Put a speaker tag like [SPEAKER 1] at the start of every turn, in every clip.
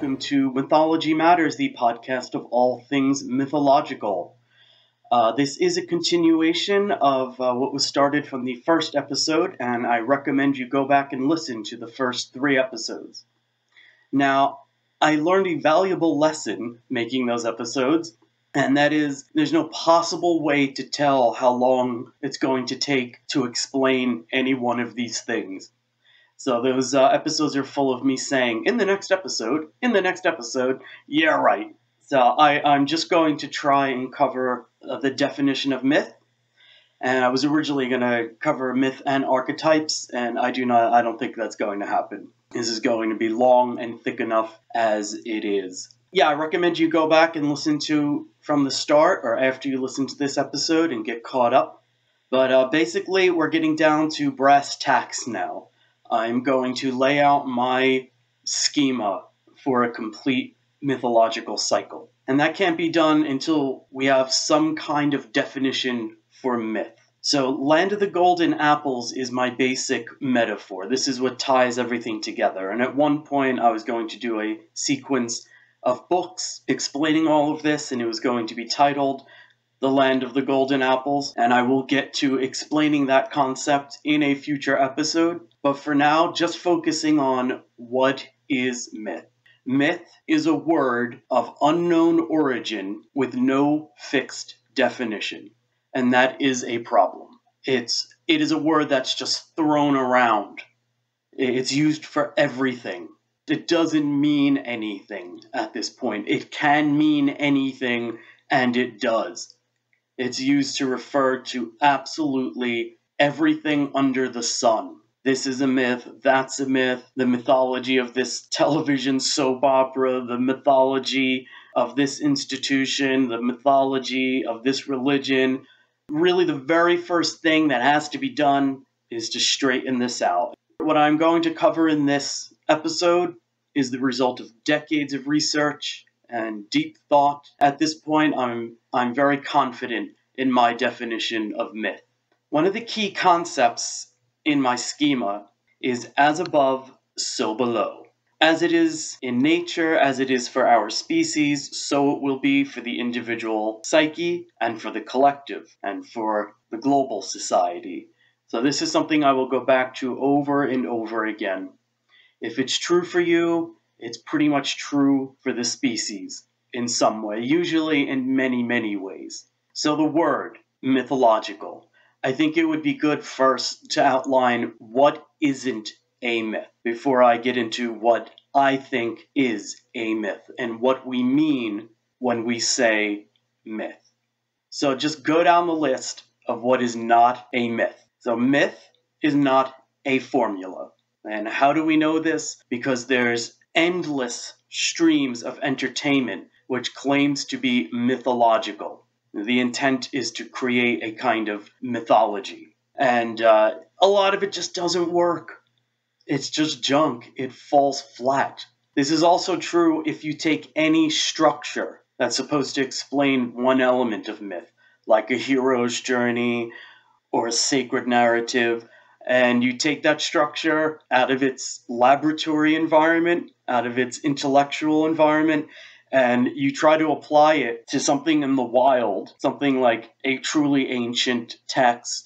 [SPEAKER 1] welcome to Mythology Matters, the podcast of all things mythological. This is a continuation of what was started from the first episode, and I recommend you go back and listen to the first 3 episodes. Now, I learned a valuable lesson making those episodes, and that is there's no possible way to tell how long it's going to take to explain any one of these things. So those episodes are full of me saying, in the next episode, yeah, right. So I'm just going to try and cover the definition of myth. And I was originally going to cover myth and archetypes, and I don't think that's going to happen. This is going to be long and thick enough as it is. Yeah, I recommend you go back and listen to from the start or after you listen to this episode and get caught up. But basically, we're getting down to brass tacks now. I'm going to lay out my schema for a complete mythological cycle. And that can't be done until we have some kind of definition for myth. So Land of the Golden Apples is my basic metaphor. This is what ties everything together. And at one point I was going to do a sequence of books explaining all of this, and it was going to be titled The Land of the Golden Apples, and I will get to explaining that concept in a future episode. But for now, just focusing on what is myth. Myth is a word of unknown origin with no fixed definition, and that is a problem. It is a word that's just thrown around. It's used for everything. It doesn't mean anything at this point. It can mean anything, and it does. It's used to refer to absolutely everything under the sun. This is a myth, that's a myth, the mythology of this television soap opera, the mythology of this institution, the mythology of this religion. Really, the very first thing that has to be done is to straighten this out. What I'm going to cover in this episode is the result of decades of research and deep thought. At this point, I'm very confident in my definition of myth. One of the key concepts in my schema is as above, so below. As it is in nature, as it is for our species, so it will be for the individual psyche and for the collective and for the global society. So this is something I will go back to over and over again. If it's true for you, it's pretty much true for the species in some way, usually in many, many ways. So the word, mythological. I think it would be good first to outline what isn't a myth before I get into what I think is a myth and what we mean when we say myth. So just go down the list of what is not a myth. So myth is not a formula. And how do we know this? Because there's endless streams of entertainment which claims to be mythological. The intent is to create a kind of mythology. And a lot of it just doesn't work. It's just junk. It falls flat. This is also true if you take any structure that's supposed to explain one element of myth, like a hero's journey or a sacred narrative, and you take that structure out of its laboratory environment, out of its intellectual environment, and you try to apply it to something in the wild, something like a truly ancient text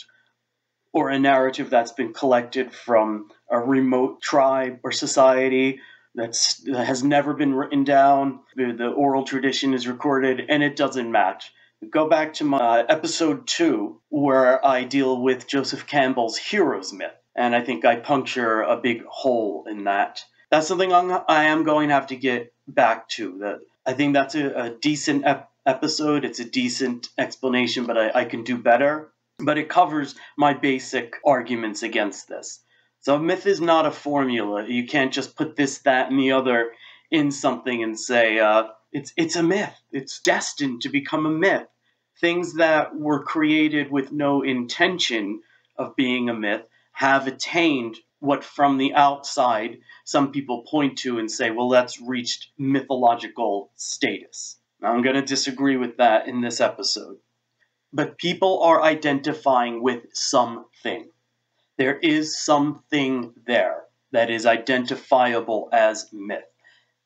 [SPEAKER 1] or a narrative that's been collected from a remote tribe or society that has never been written down. The oral tradition is recorded, and it doesn't match. Go back to my episode 2, where I deal with Joseph Campbell's hero's myth, and I think I puncture a big hole in that. That's something I am going to have to get back to. I think that's a decent episode. It's a decent explanation, but I can do better. But it covers my basic arguments against this. So myth is not a formula. You can't just put this, that, and the other in something and say, it's a myth. It's destined to become a myth. Things that were created with no intention of being a myth have attained what from the outside some people point to and say, well, that's reached mythological status. Now, I'm going to disagree with that in this episode. But people are identifying with something. There is something there that is identifiable as myth.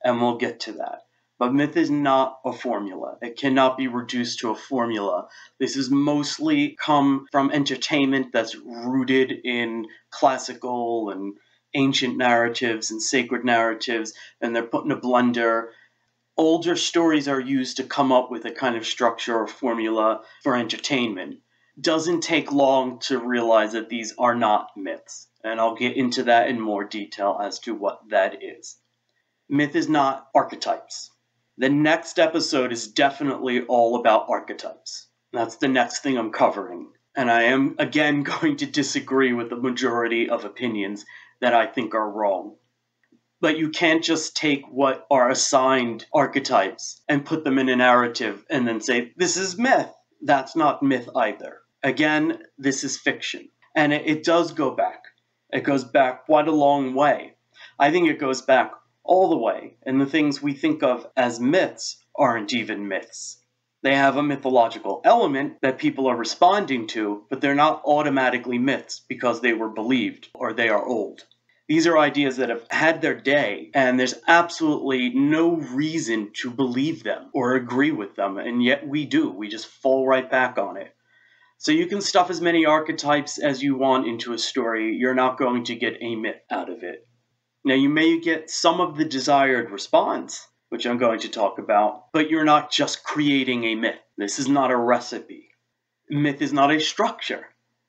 [SPEAKER 1] and we'll get to that. But myth is not a formula. It cannot be reduced to a formula. This has mostly come from entertainment that's rooted in classical and ancient narratives and sacred narratives, and they're put in a blender. Older stories are used to come up with a kind of structure or formula for entertainment. Doesn't take long to realize that these are not myths, and I'll get into that in more detail as to what that is. Myth is not archetypes. The next episode is definitely all about archetypes. That's the next thing I'm covering. And I am, again, going to disagree with the majority of opinions that I think are wrong. But you can't just take what are assigned archetypes and put them in a narrative and then say, this is myth. That's not myth either. Again, this is fiction. And it does go back. It goes back quite a long way. I think it goes back all the way. And the things we think of as myths aren't even myths. They have a mythological element that people are responding to, but they're not automatically myths because they were believed or they are old. These are ideas that have had their day, and there's absolutely no reason to believe them or agree with them, and yet we do. We just fall right back on it. So you can stuff as many archetypes as you want into a story. You're not going to get a myth out of it. Now, you may get some of the desired response, which I'm going to talk about, but you're not just creating a myth. This is not a recipe. Myth is not a structure.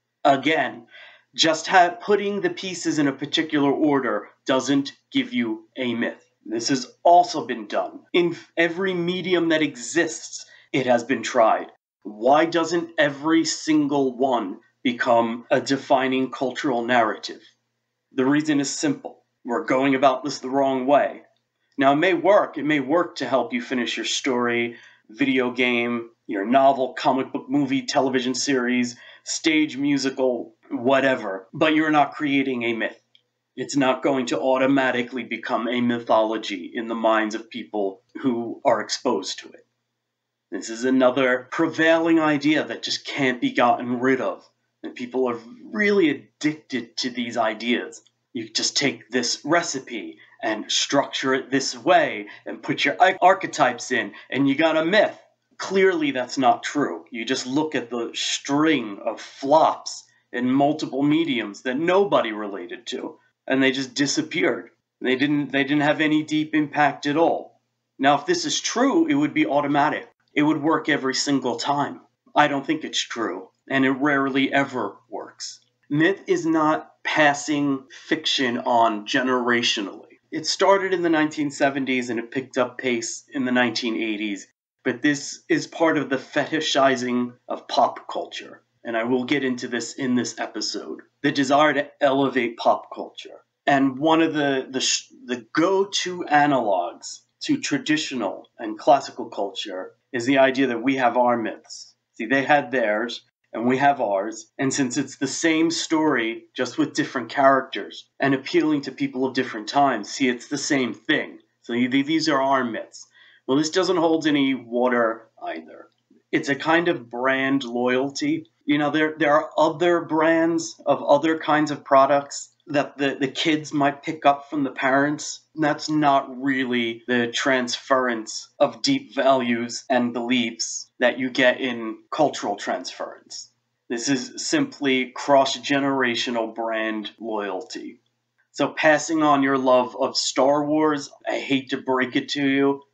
[SPEAKER 1] Again, just putting the pieces in a particular order doesn't give you a myth. This has also been done. In every medium that exists, it has been tried. Why doesn't every single one become a defining cultural narrative? The reason is simple. We're going about this the wrong way. Now, it may work. It may work to help you finish your story, video game, your novel, comic book, movie, television series, stage musical, whatever. But you're not creating a myth. It's not going to automatically become a mythology in the minds of people who are exposed to it. This is another prevailing idea that just can't be gotten rid of. And people are really addicted to these ideas. You just take this recipe and structure it this way and put your archetypes in, and you got a myth. Clearly, that's not true. You just look at the string of flops in multiple mediums that nobody related to, and they just disappeared. They didn't have any deep impact at all. Now, if this is true, it would be automatic. It would work every single time. I don't think it's true, and it rarely ever works. Myth is not passing fiction on generationally. It started in the 1970s and it picked up pace in the 1980s, but this is part of the fetishizing of pop culture, and I will get into this in this episode. The desire to elevate pop culture. And one of the go-to analogs to traditional and classical culture is the idea that we have our myths. See, they had theirs, and we have ours, and since it's the same story, just with different characters, and appealing to people of different times, see, it's the same thing. So these are our myths. Well, this doesn't hold any water either. It's a kind of brand loyalty. You know, there are other brands of other kinds of products that the kids might pick up from the parents. That's not really the transference of deep values and beliefs that you get in cultural transference. This is simply cross-generational brand loyalty. So passing on your love of Star Wars, I hate to break it to you,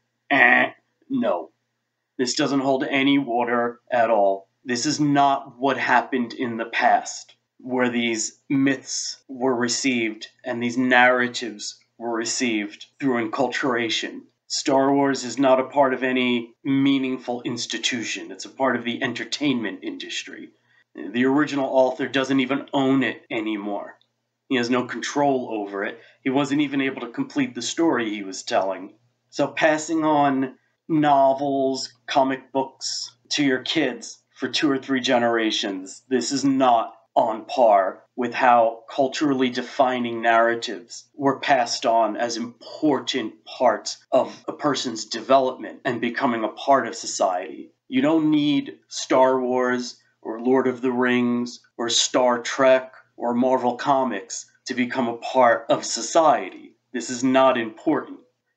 [SPEAKER 1] no. This doesn't hold any water at all. This is not what happened in the past, where these myths were received and these narratives were received through enculturation. Star Wars is not a part of any meaningful institution. It's a part of the entertainment industry. The original author doesn't even own it anymore. He has no control over it. He wasn't even able to complete the story he was telling. So passing on novels, comic books to your kids for 2 or 3 generations, this is not on par with how culturally defining narratives were passed on as important parts of a person's development and becoming a part of society. You don't need Star Wars or Lord of the Rings or Star Trek or Marvel Comics to become a part of society. This is not important.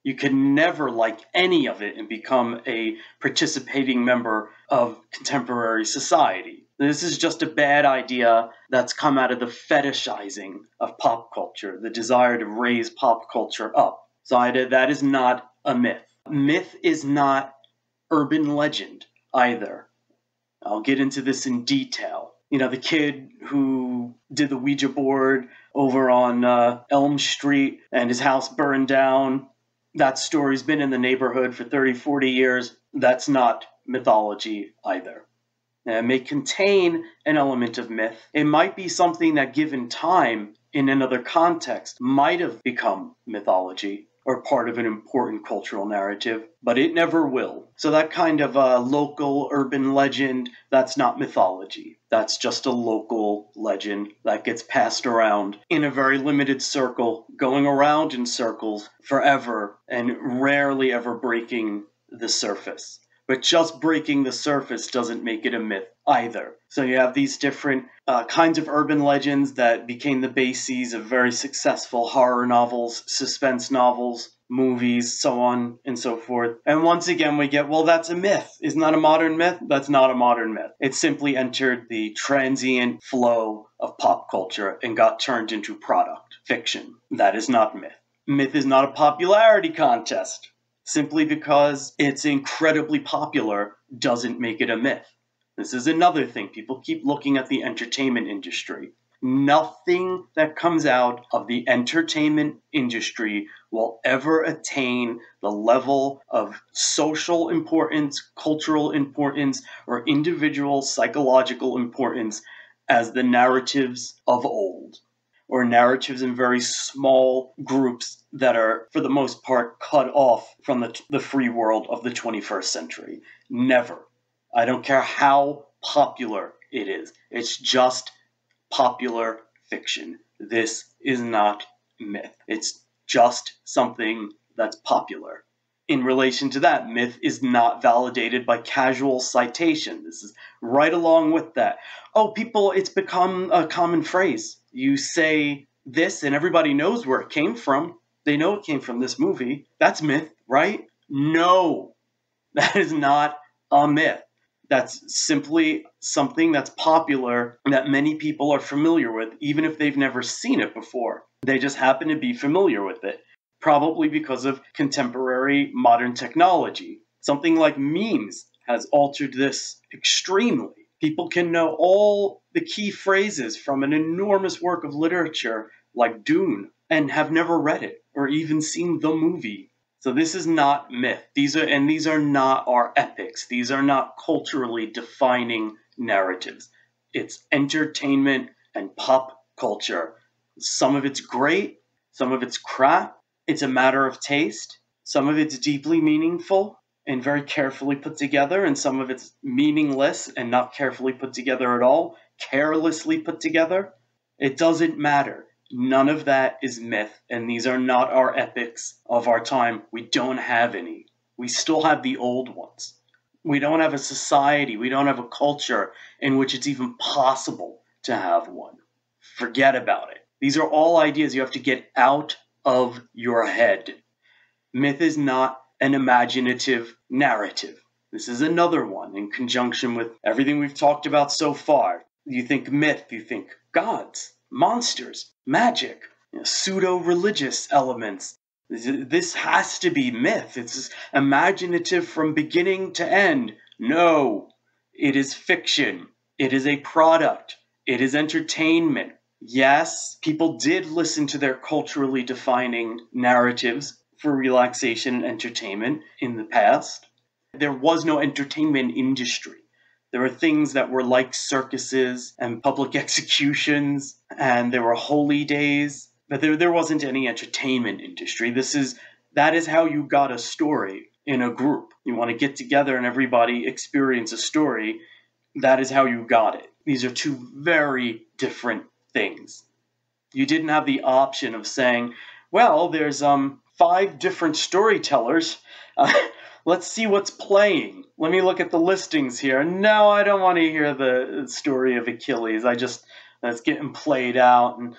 [SPEAKER 1] You can never like any of it and become a participating member of contemporary society. This is just a bad idea that's come out of the fetishizing of pop culture, the desire to raise pop culture up. So that is not a myth. Myth is not urban legend either. I'll get into this in detail. The kid who did the Ouija board over on Elm Street and his house burned down, that story's been in the neighborhood for 30, 40 years. That's not mythology either. It may contain an element of myth. It might be something that, given time, in another context, might have become mythology or part of an important cultural narrative, but it never will. So that kind of local urban legend, that's not mythology. That's just a local legend that gets passed around in a very limited circle, going around in circles forever and rarely ever breaking the surface. But just breaking the surface doesn't make it a myth either. So you have these different kinds of urban legends that became the bases of very successful horror novels, suspense novels, movies, so on and so forth. And once again, we get, well, that's a myth. Isn't that a modern myth? That's not a modern myth. It simply entered the transient flow of pop culture and got turned into product, fiction. That is not myth. Myth is not a popularity contest. Simply because it's incredibly popular doesn't make it a myth. This is another thing. People keep looking at the entertainment industry. Nothing that comes out of the entertainment industry will ever attain the level of social importance, cultural importance, or individual psychological importance as the narratives of old, or narratives in very small groups that are, for the most part, cut off from the free world of the 21st century. Never. I don't care how popular it is. It's just popular fiction. This is not myth. It's just something that's popular. In relation to that, myth is not validated by casual citation. This is right along with that. Oh, people, it's become a common phrase. You say this and everybody knows where it came from. They know it came from this movie. That's myth, right? No, that is not a myth. That's simply something that's popular that many people are familiar with, even if they've never seen it before. They just happen to be familiar with it, probably because of contemporary modern technology. Something like memes has altered this extremely. People can know all the key phrases from an enormous work of literature like Dune and have never read it or even seen the movie. So this is not myth. These are not our epics. These are not culturally defining narratives. It's entertainment and pop culture. Some of it's great, some of it's crap. It's a matter of taste. Some of it's deeply meaningful and very carefully put together, and some of it's meaningless and not carefully put together at all, carelessly put together. It doesn't matter. None of that is myth, and these are not our epics of our time. We don't have any. We still have the old ones. We don't have a society, we don't have a culture in which it's even possible to have one. Forget about it. These are all ideas you have to get out of your head. Myth is not an imaginative narrative. This is another one in conjunction with everything we've talked about so far. You think myth, you think gods, monsters, magic, pseudo-religious elements. This has to be myth. It's imaginative from beginning to end. No, it is fiction. It is a product. It is entertainment. Yes, people did listen to their culturally defining narratives for relaxation and entertainment in the past. There was no entertainment industry. There were things that were like circuses and public executions, and there were holy days, but there wasn't any entertainment industry. That is how you got a story in a group. You want to get together and everybody experience a story. That is how you got it. These are two very different things. You didn't have the option of saying, well, there's 5 different storytellers. Let's see what's playing. Let me look at the listings here. No, I don't want to hear the story of Achilles. that's getting played out. And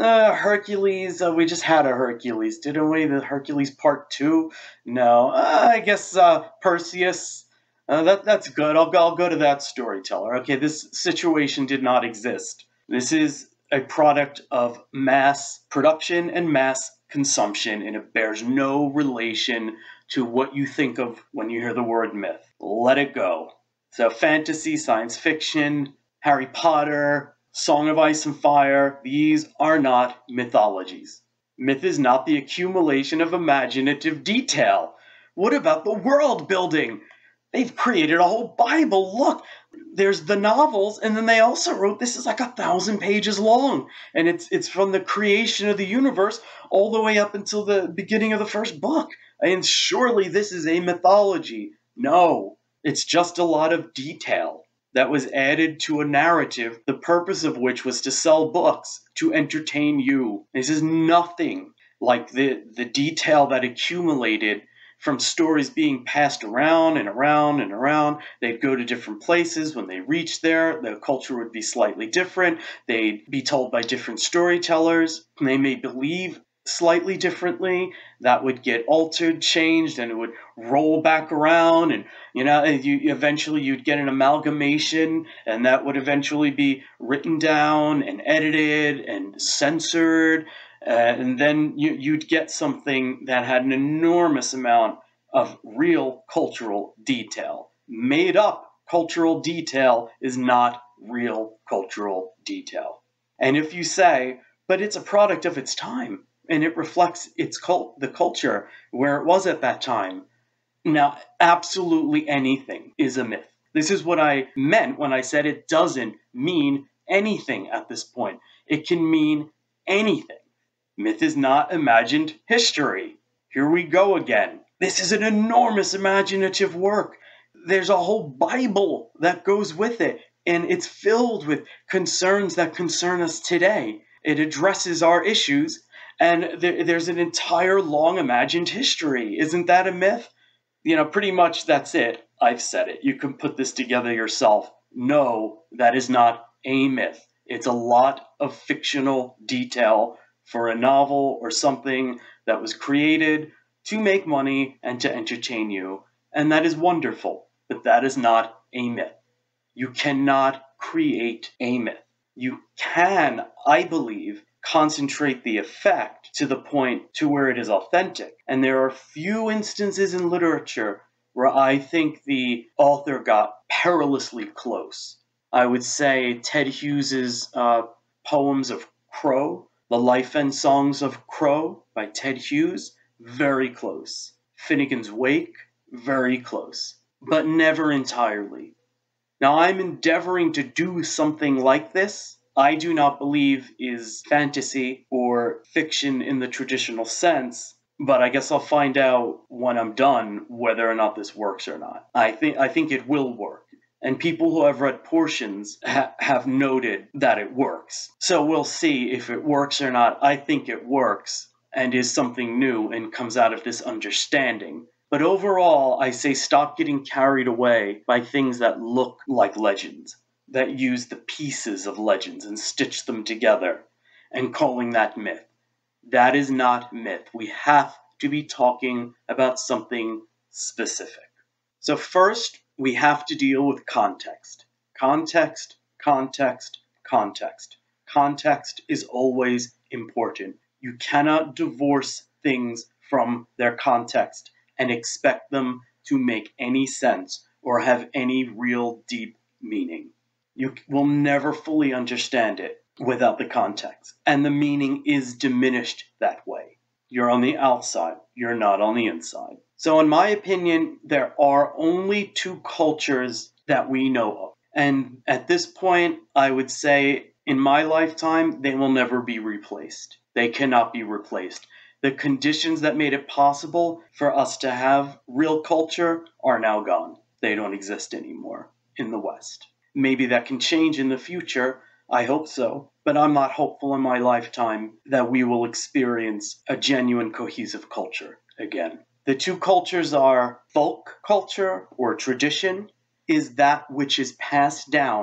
[SPEAKER 1] Hercules, we just had a Hercules, didn't we? The Hercules Part 2? No. I guess Perseus. That's good. I'll go to that storyteller. Okay, this situation did not exist. This is a product of mass production and mass consumption, and it bears no relation to what you think of when you hear the word myth. Let it go. So fantasy, science fiction, Harry Potter, Song of Ice and Fire, these are not mythologies. Myth is not the accumulation of imaginative detail. What about the world building? They've created a whole Bible. Look, there's the novels, and then they also wrote, this is like 1,000 pages long, and it's from the creation of the universe all the way up until the beginning of the first book. And surely this is a mythology. No, it's just a lot of detail that was added to a narrative, the purpose of which was to sell books, to entertain you. This is nothing like the detail that accumulated from stories being passed around and around and around. They'd go to different places. When they reached there, the culture would be slightly different. They'd be told by different storytellers. They may believe slightly differently. That would get altered, changed, and it would roll back around. And eventually you'd get an amalgamation, and that would eventually be written down and edited and censored. And then you'd get something that had an enormous amount of real cultural detail. Made up cultural detail is not real cultural detail. And if you say, but it's a product of its time, and it reflects the culture where it was at that time. Now, absolutely anything is a myth. This is what I meant when I said it doesn't mean anything at this point. It can mean anything. Myth is not imagined history. Here we go again. This is an enormous imaginative work. There's a whole Bible that goes with it, and it's filled with concerns that concern us today. It addresses our issues, and there's an entire long imagined history. Isn't that a myth? Pretty much that's it. I've said it. You can put this together yourself. No, that is not a myth. It's a lot of fictional detail for a novel or something that was created to make money and to entertain you. And that is wonderful, but that is not a myth. You cannot create a myth. You can, I believe, concentrate the effect to the point to where it is authentic. And there are few instances in literature where I think the author got perilously close. I would say Ted Hughes's poems of Crow, The Life and Songs of Crow by Ted Hughes, very close. Finnegan's Wake, very close, but never entirely. Now, I'm endeavoring to do something like this. I do not believe is fantasy or fiction in the traditional sense, but I guess I'll find out when I'm done whether or not this works or not. I think it will work. And people who have read portions have noted that it works. So we'll see if it works or not. I think it works and is something new and comes out of this understanding. But overall, I say stop getting carried away by things that look like legends, that use the pieces of legends and stitch them together, and calling that myth. That is not myth. We have to be talking about something specific. So first, we have to deal with context. Context, context, context. Context is always important. You cannot divorce things from their context and expect them to make any sense or have any real deep meaning. You will never fully understand it without the context, and the meaning is diminished that way. You're on the outside, you're not on the inside. So in my opinion, there are only two cultures that we know of. And at this point, I would say in my lifetime, they will never be replaced. They cannot be replaced. The conditions that made it possible for us to have real culture are now gone. They don't exist anymore in the West. Maybe that can change in the future. I hope so. But I'm not hopeful in my lifetime that we will experience a genuine cohesive culture again. The two cultures are folk culture or tradition is that which is passed down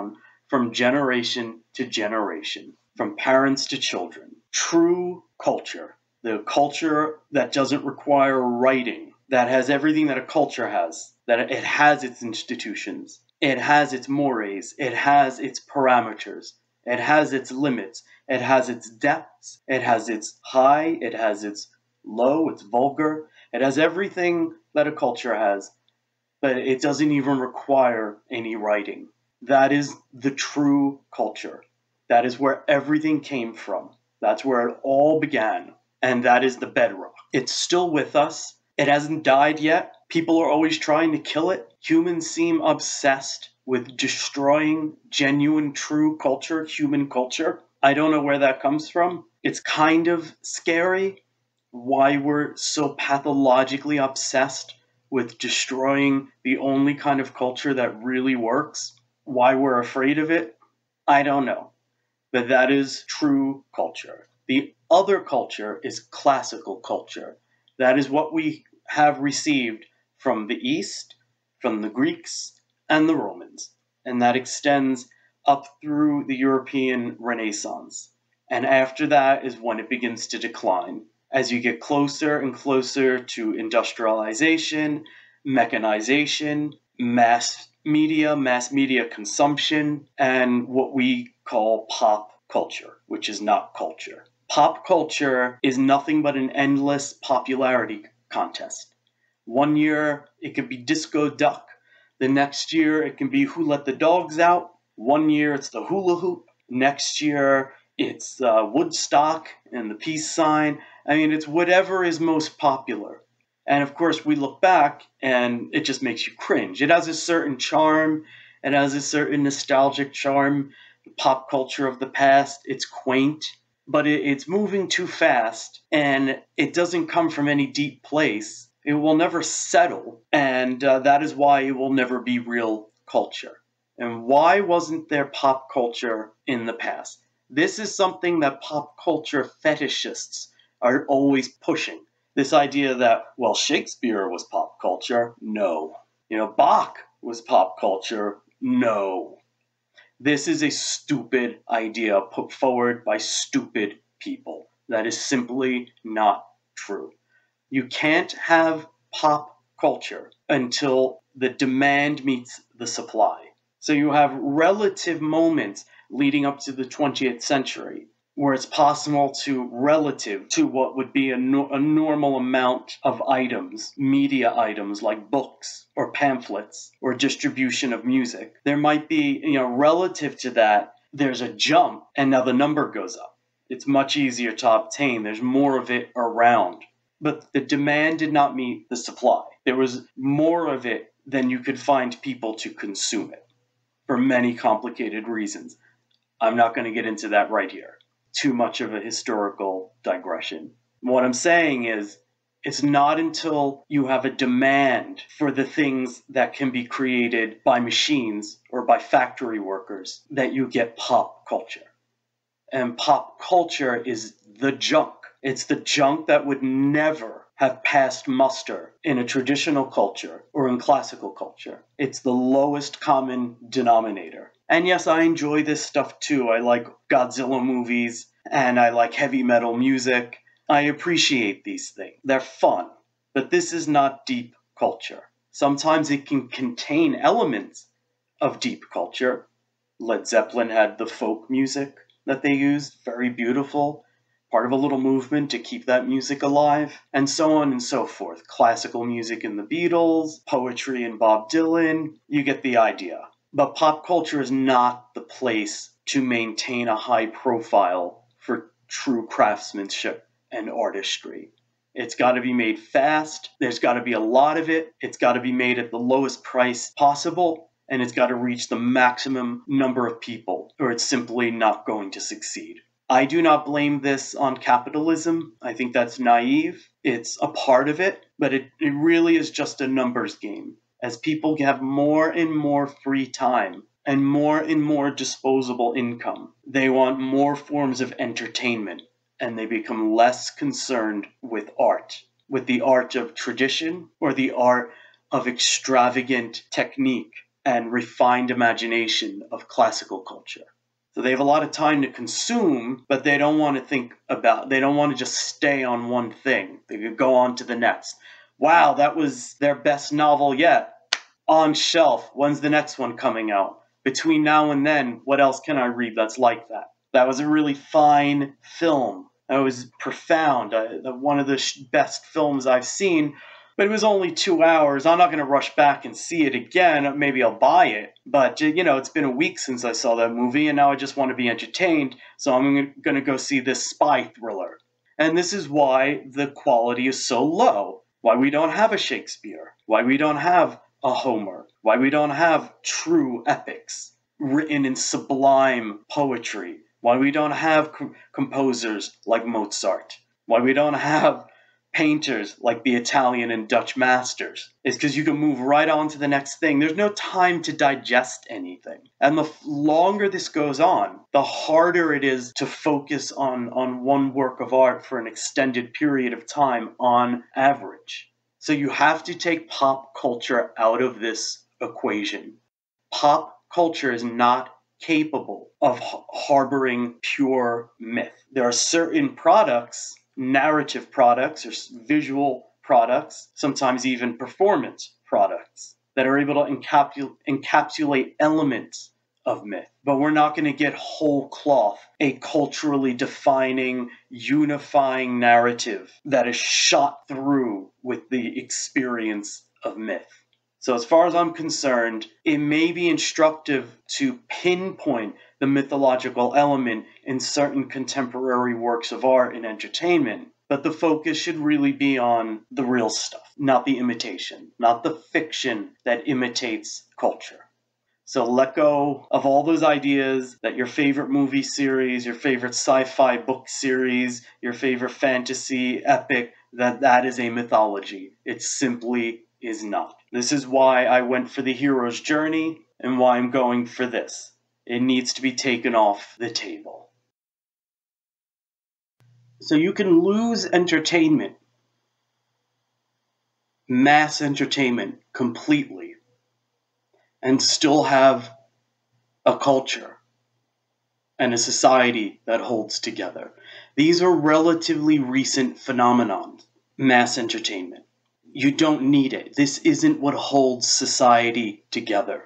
[SPEAKER 1] from generation to generation, from parents to children. True culture, the culture that doesn't require writing, that has everything that a culture has, that it has its institutions, it has its mores, it has its parameters, it has its limits, it has its depths, it has its high, it has its low, it's vulgar, it has everything that a culture has, but it doesn't even require any writing. That is the true culture. That is where everything came from. That's where it all began. And that is the bedrock. It's still with us. It hasn't died yet. People are always trying to kill it. Humans seem obsessed with destroying genuine, true culture, human culture. I don't know where that comes from. It's kind of scary why we're so pathologically obsessed with destroying the only kind of culture that really works. Why we're afraid of it, I don't know. But that is true culture. The other culture is classical culture. That is what we have received from the East, from the Greeks, and the Romans. And that extends up through the European Renaissance. And after that is when it begins to decline. As you get closer and closer to industrialization, mechanization, mass media consumption, and what we call pop culture, which is not culture. Pop culture is nothing but an endless popularity contest. One year it could be Disco Duck. The next year it can be Who Let the Dogs Out. One year it's the hula hoop. Next year it's Woodstock and the peace sign. I mean, it's whatever is most popular. And of course, we look back and it just makes you cringe. It has a certain charm. It has a certain nostalgic charm. The pop culture of the past, it's quaint, but it's moving too fast and it doesn't come from any deep place. It will never settle. And that is why it will never be real culture. And why wasn't there pop culture in the past? This is something that pop culture fetishists are always pushing. This idea that, well, Shakespeare was pop culture. No. Bach was pop culture. No. This is a stupid idea put forward by stupid people. That is simply not true. You can't have pop culture until the demand meets the supply. So you have relative moments leading up to the 20th century where it's possible to, relative to what would be a normal amount of items, media items like books or pamphlets or distribution of music, there might be, relative to that, there's a jump and now the number goes up. It's much easier to obtain. There's more of it around. But the demand did not meet the supply. There was more of it than you could find people to consume it for many complicated reasons. I'm not going to get into that right here. Too much of a historical digression. What I'm saying is, it's not until you have a demand for the things that can be created by machines or by factory workers that you get pop culture. And pop culture is the junk. It's the junk that would never have passed muster in a traditional culture or in classical culture. It's the lowest common denominator. And yes, I enjoy this stuff too. I like Godzilla movies and I like heavy metal music. I appreciate these things. They're fun. But this is not deep culture. Sometimes it can contain elements of deep culture. Led Zeppelin had the folk music that they used, very beautiful. Part of a little movement to keep that music alive, and so on and so forth. Classical music in the Beatles, poetry in Bob Dylan, you get the idea. But pop culture is not the place to maintain a high profile for true craftsmanship and artistry. It's got to be made fast, there's got to be a lot of it, it's got to be made at the lowest price possible, and it's got to reach the maximum number of people, or it's simply not going to succeed. I do not blame this on capitalism. I think that's naive. It's a part of it, but it really is just a numbers game. As people have more and more free time and more disposable income, they want more forms of entertainment, and they become less concerned with art, with the art of tradition or the art of extravagant technique and refined imagination of classical culture. So they have a lot of time to consume, but they don't want to just stay on one thing. They could go on to the next. Wow, that was their best novel yet. On shelf. When's the next one coming out? Between now and then, what else can I read that's like that? That was a really fine film. That was profound. One of the best films I've seen. But it was only 2 hours. I'm not going to rush back and see it again. Maybe I'll buy it. But, it's been a week since I saw that movie, and now I just want to be entertained. So I'm going to go see this spy thriller. And this is why the quality is so low. Why we don't have a Shakespeare. Why we don't have a Homer. Why we don't have true epics written in sublime poetry. Why we don't have composers like Mozart. Why we don't have painters like the Italian and Dutch masters. It's because you can move right on to the next thing. There's no time to digest anything. And the longer this goes on, the harder it is to focus on one work of art for an extended period of time on average. So you have to take pop culture out of this equation. Pop culture is not capable of harboring pure myth. There are certain products, narrative products or visual products, sometimes even performance products, that are able to encapsulate elements of myth. But we're not going to get whole cloth, a culturally defining, unifying narrative that is shot through with the experience of myth. So as far as I'm concerned, it may be instructive to pinpoint the mythological element in certain contemporary works of art and entertainment, but the focus should really be on the real stuff, not the imitation, not the fiction that imitates culture. So let go of all those ideas that your favorite movie series, your favorite sci-fi book series, your favorite fantasy epic, that is a mythology. It simply is not. This is why I went for the hero's journey and why I'm going for this. It needs to be taken off the table. So you can lose entertainment, mass entertainment, completely, and still have a culture and a society that holds together. These are relatively recent phenomenon, mass entertainment. You don't need it. This isn't what holds society together.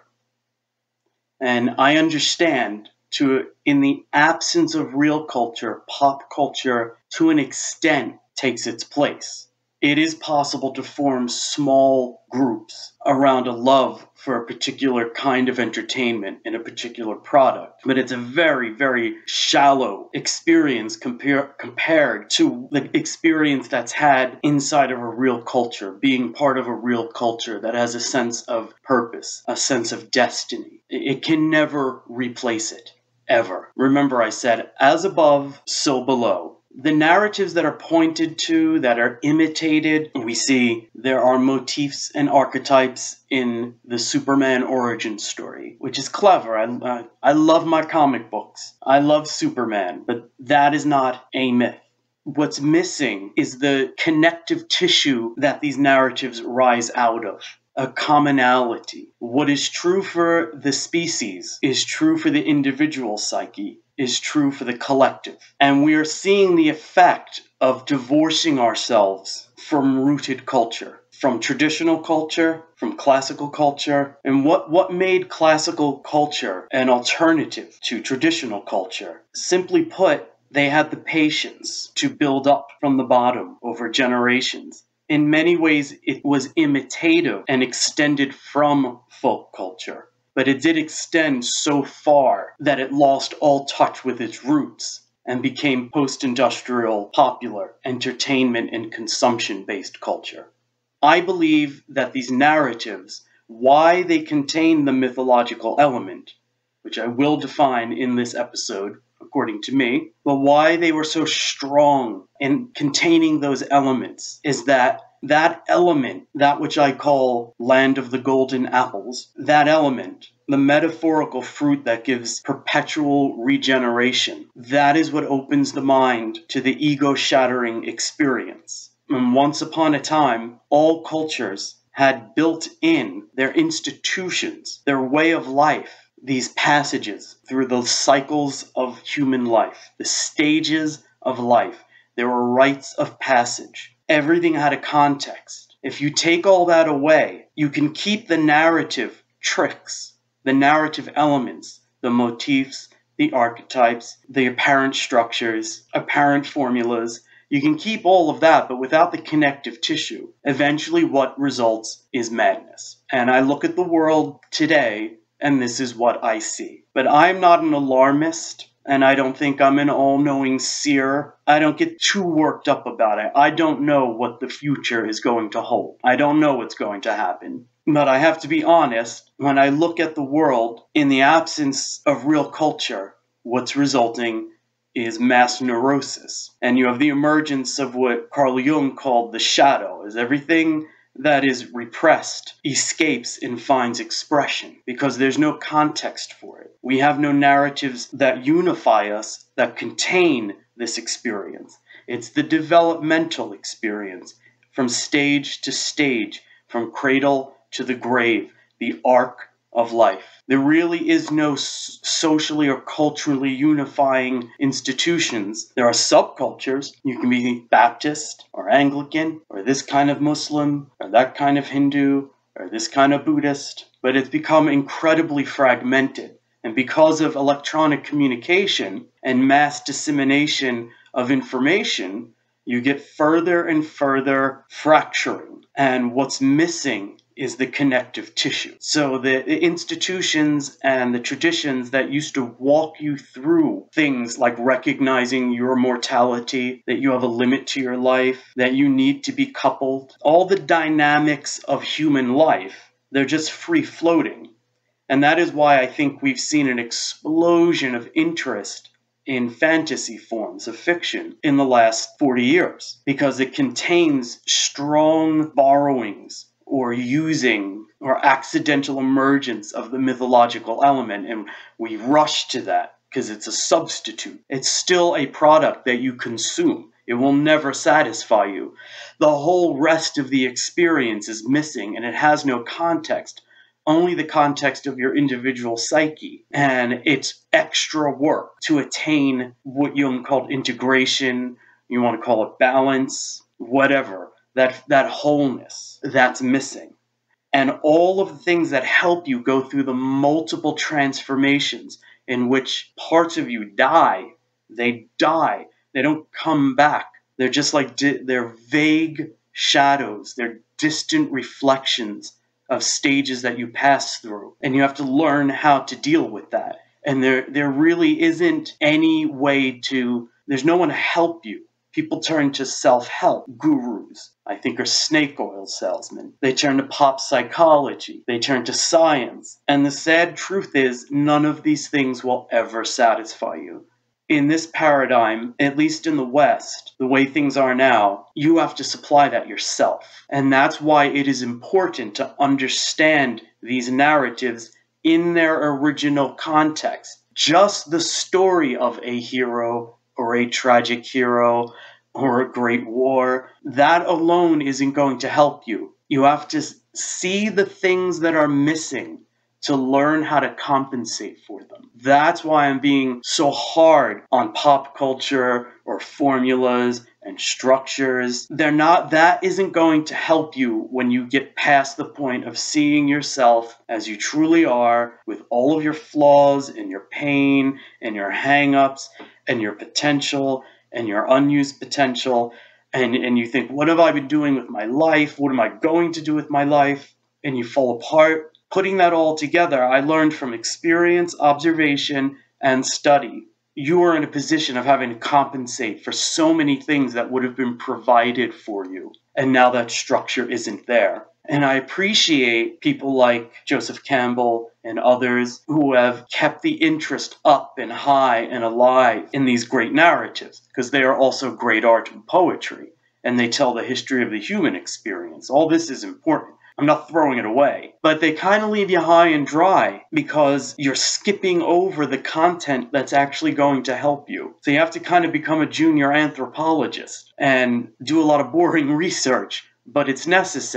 [SPEAKER 1] And I understand, in the absence of real culture, pop culture, to an extent, takes its place. It is possible to form small groups around a love for a particular kind of entertainment and a particular product. But it's a very, very shallow experience compared to the experience that's had inside of a real culture, being part of a real culture that has a sense of purpose, a sense of destiny. It can never replace it, ever. Remember, I said, as above, so below. The narratives that are pointed to, that are imitated, we see there are motifs and archetypes in the Superman origin story, which is clever. I love my comic books. I love Superman, but that is not a myth. What's missing is the connective tissue that these narratives rise out of. A commonality. What is true for the species is true for the individual psyche, is true for the collective. And we are seeing the effect of divorcing ourselves from rooted culture, from traditional culture, from classical culture. And what made classical culture an alternative to traditional culture? Simply put, they had the patience to build up from the bottom over generations. In many ways, it was imitative and extended from folk culture, but it did extend so far that it lost all touch with its roots and became post-industrial, popular, entertainment and consumption-based culture. I believe that these narratives, why they contain the mythological element, which I will define in this episode, according to me, but why they were so strong in containing those elements is that element, that which I call land of the golden apples, that element, the metaphorical fruit that gives perpetual regeneration, that is what opens the mind to the ego-shattering experience. And once upon a time, all cultures had built in their institutions, their way of life, these passages through the cycles of human life, the stages of life. There were rites of passage. Everything had a context. If you take all that away, you can keep the narrative tricks, the narrative elements, the motifs, the archetypes, the apparent structures, apparent formulas. You can keep all of that, but without the connective tissue, eventually what results is madness. And I look at the world today, and this is what I see. But I'm not an alarmist, and I don't think I'm an all-knowing seer. I don't get too worked up about it. I don't know what the future is going to hold. I don't know what's going to happen. But I have to be honest, when I look at the world, in the absence of real culture, what's resulting is mass neurosis. And you have the emergence of what Carl Jung called the shadow, as everything that is repressed escapes and finds expression because there's no context for it. We have no narratives that unify us, that contain this experience. It's the developmental experience from stage to stage, from cradle to the grave, the arc of life. There really is no socially or culturally unifying institutions. There are subcultures. You can be Baptist or Anglican or this kind of Muslim or that kind of Hindu or this kind of Buddhist, but it's become incredibly fragmented. And because of electronic communication and mass dissemination of information, you get further and further fracturing. And what's missing is the connective tissue. So the institutions and the traditions that used to walk you through things like recognizing your mortality, that you have a limit to your life, that you need to be coupled, all the dynamics of human life, they're just free floating. And that is why I think we've seen an explosion of interest in fantasy forms of fiction in the last 40 years, because it contains strong borrowings or using or accidental emergence of the mythological element, and we rush to that because it's a substitute. It's still a product that you consume. It will never satisfy you. The whole rest of the experience is missing, and it has no context, only the context of your individual psyche. And it's extra work to attain what Jung called integration, you want to call it balance, whatever. That wholeness that's missing. And all of the things that help you go through the multiple transformations in which parts of you die. They die. They don't come back. They're just like, they're vague shadows. They're distant reflections of stages that you pass through. And you have to learn how to deal with that. And there really isn't any way to, there's no one to help you. People turn to self-help gurus, I think, are snake oil salesmen. They turn to pop psychology. They turn to science. And the sad truth is, none of these things will ever satisfy you. In this paradigm, at least in the West, the way things are now, you have to supply that yourself. And that's why it is important to understand these narratives in their original context. Just the story of a hero or a tragic hero or a great war, that alone isn't going to help you. You have to see the things that are missing to learn how to compensate for them. That's why I'm being so hard on pop culture or formulas and structures. That isn't going to help you when you get past the point of seeing yourself as you truly are, with all of your flaws and your pain and your hang-ups and your potential and your unused potential. And you think, what have I been doing with my life? What am I going to do with my life? And you fall apart. Putting that all together, I learned from experience, observation, and study. You are in a position of having to compensate for so many things that would have been provided for you. And now that structure isn't there. And I appreciate people like Joseph Campbell and others who have kept the interest up and high and alive in these great narratives, because they are also great art and poetry. And they tell the history of the human experience. All this is important. I'm not throwing it away. But they kind of leave you high and dry because you're skipping over the content that's actually going to help you. So you have to kind of become a junior anthropologist and do a lot of boring research, but it's necessary.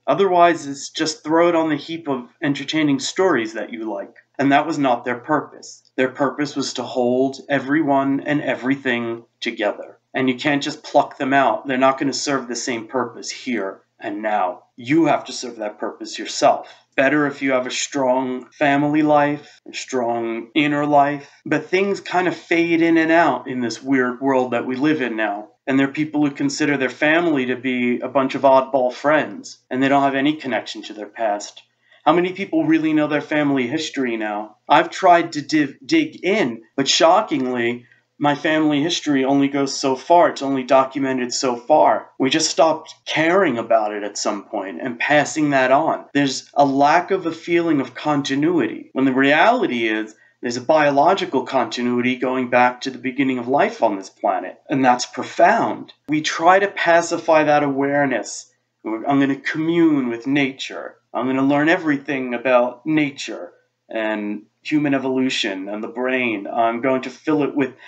[SPEAKER 1] Otherwise, it's just throw it on the heap of entertaining stories that you like. And that was not their purpose. Their purpose was to hold everyone and everything together. And you can't just pluck them out. They're not going to serve the same purpose here and now. You have to serve that purpose yourself. Better if you have a strong family life, a strong inner life. But things kind of fade in and out in this weird world that we live in now. And there are people who consider their family to be a bunch of oddball friends, and they don't have any connection to their past. How many people really know their family history now? I've tried to dig in, but shockingly, my family history only goes so far. It's only documented so far. We just stopped caring about it at some point and passing that on. There's a lack of a feeling of continuity, when the reality is there's a biological continuity going back to the beginning of life on this planet, and that's profound. We try to pacify that awareness. I'm going to commune with nature. I'm going to learn everything about nature and human evolution and the brain. I'm going to fill it with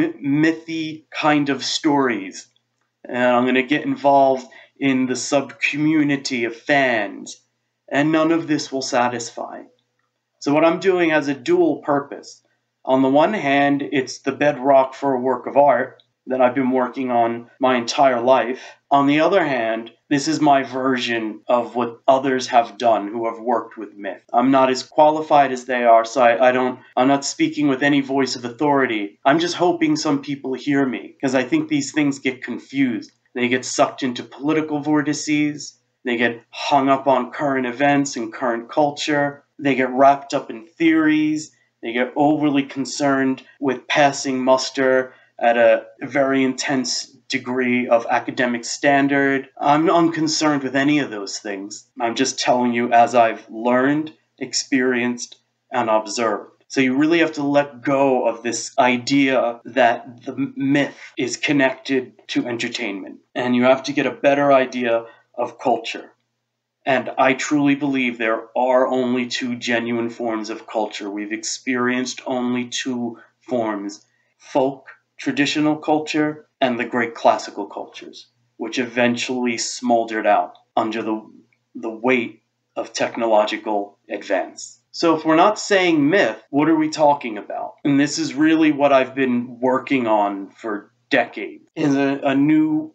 [SPEAKER 1] mythy kind of stories. And I'm going to get involved in the sub-community of fans. And none of this will satisfy. So what I'm doing has a dual purpose. On the one hand, it's the bedrock for a work of art that I've been working on my entire life. On the other hand, this is my version of what others have done who have worked with myth. I'm not as qualified as they are, so I'm not speaking with any voice of authority. I'm just hoping some people hear me, because I think these things get confused. They get sucked into political vortices. They get hung up on current events and current culture. They get wrapped up in theories. They get overly concerned with passing muster at a very intense degree of academic standard. I'm unconcerned with any of those things. I'm just telling you as I've learned, experienced, and observed. So you really have to let go of this idea that the myth is connected to entertainment. And you have to get a better idea of culture. And I truly believe there are only two genuine forms of culture. We've experienced only two forms: folk, traditional culture, and the great classical cultures, which eventually smoldered out under the weight of technological advance. So if we're not saying myth, what are we talking about? And this is really what I've been working on for decades. Is not a new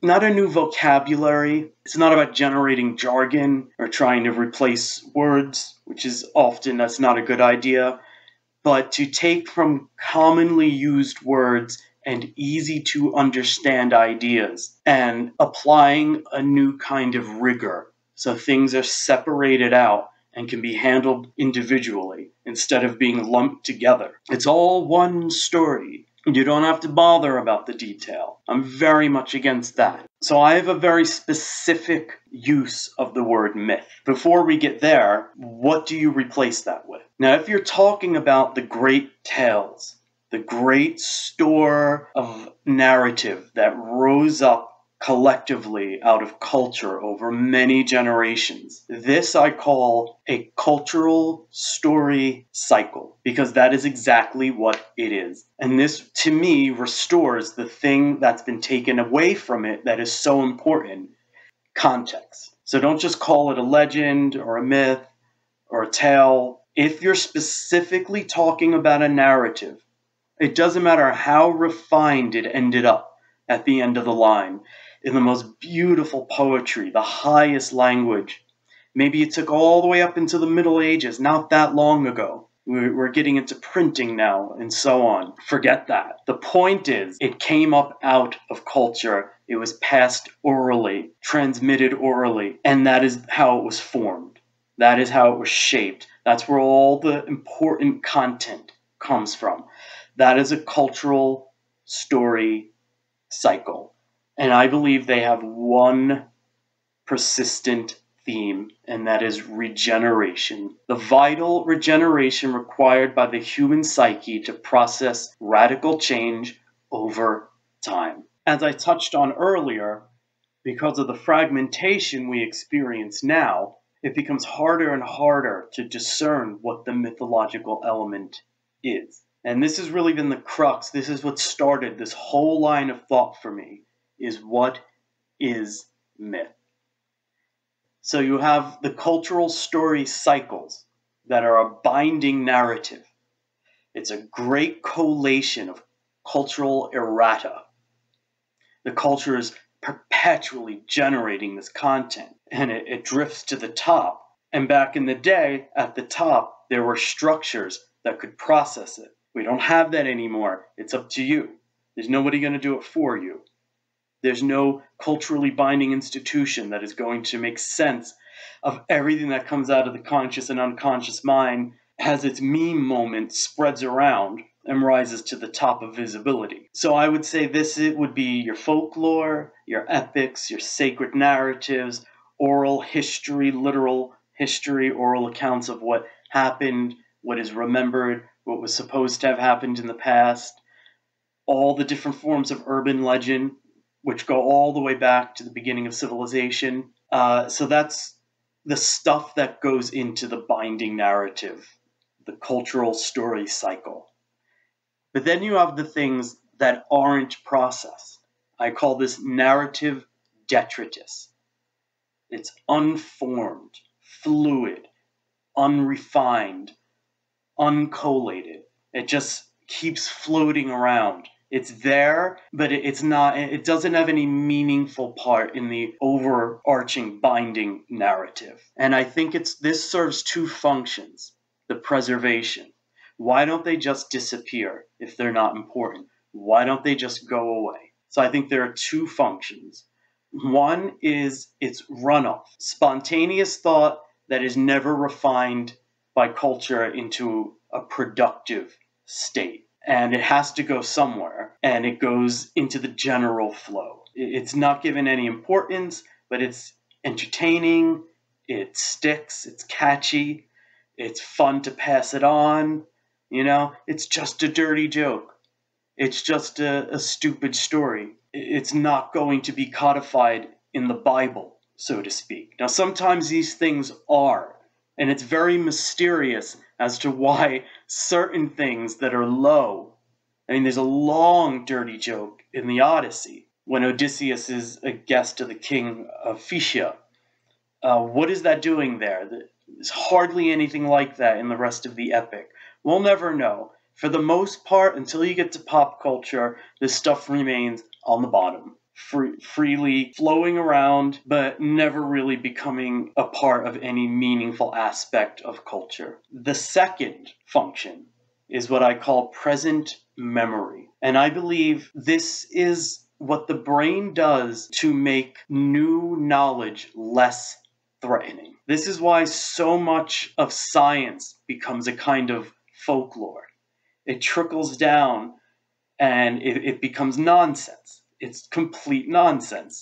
[SPEAKER 1] vocabulary. It's not about generating jargon or trying to replace words, which is often, that's not a good idea, but to take from commonly used words and easy to understand ideas and applying a new kind of rigor so things are separated out and can be handled individually instead of being lumped together. It's all one story. You don't have to bother about the detail. I'm very much against that. So I have a very specific use of the word myth. Before we get there, what do you replace that with? Now, if you're talking about the great tales, the great store of narrative that rose up collectively out of culture over many generations, this I call a cultural story cycle, because that is exactly what it is. And this, to me, restores the thing that's been taken away from it that is so important: context. So don't just call it a legend or a myth or a tale. If you're specifically talking about a narrative, it doesn't matter how refined it ended up at the end of the line, in the most beautiful poetry, the highest language. Maybe it took all the way up into the Middle Ages, not that long ago. We're getting into printing now, and so on. Forget that. The point is, it came up out of culture. It was passed orally, transmitted orally, and that is how it was formed. That is how it was shaped. That's where all the important content comes from. That is a cultural story cycle. And I believe they have one persistent theme, and that is regeneration. The vital regeneration required by the human psyche to process radical change over time. As I touched on earlier, because of the fragmentation we experience now, it becomes harder and harder to discern what the mythological element is. And this has really been the crux. This is what started this whole line of thought for me, is what is myth? So you have the cultural story cycles that are a binding narrative. It's a great collation of cultural errata. The culture is perpetually generating this content, and it drifts to the top. And back in the day, at the top, there were structures that could process it. We don't have that anymore. It's up to you. There's nobody going to do it for you. There's no culturally binding institution that is going to make sense of everything that comes out of the conscious and unconscious mind, has its meme moment, spreads around, and rises to the top of visibility. So I would say it would be your folklore, your epics, your sacred narratives, oral history, literal history, oral accounts of what happened, what is remembered, what was supposed to have happened in the past, all the different forms of urban legend, which go all the way back to the beginning of civilization. So that's the stuff that goes into the binding narrative, the cultural story cycle. But then you have the things that aren't processed. I call this narrative detritus. It's unformed, fluid, unrefined, uncollated. It just keeps floating around. It's there, but it's not. It doesn't have any meaningful part in the overarching binding narrative. And I think this serves two functions: the preservation. Why don't they just disappear if they're not important? Why don't they just go away? So I think there are two functions. One is its runoff, spontaneous thought that is never refined by culture into a productive state. And it has to go somewhere, and it goes into the general flow. It's not given any importance, but it's entertaining, it sticks, it's catchy, it's fun to pass it on. It's just a dirty joke. It's just a stupid story. It's not going to be codified in the Bible, so to speak. Now, sometimes these things are, and it's very mysterious as to why certain things that are low. I mean, there's a long dirty joke in the Odyssey when Odysseus is a guest of the king of Phaeacia. What is that doing there? There's hardly anything like that in the rest of the epic. We'll never know. For the most part, until you get to pop culture, this stuff remains on the bottom, freely flowing around, but never really becoming a part of any meaningful aspect of culture. The second function is what I call present memory. And I believe this is what the brain does to make new knowledge less threatening. This is why so much of science becomes a kind of folklore. It trickles down and it becomes nonsense. It's complete nonsense.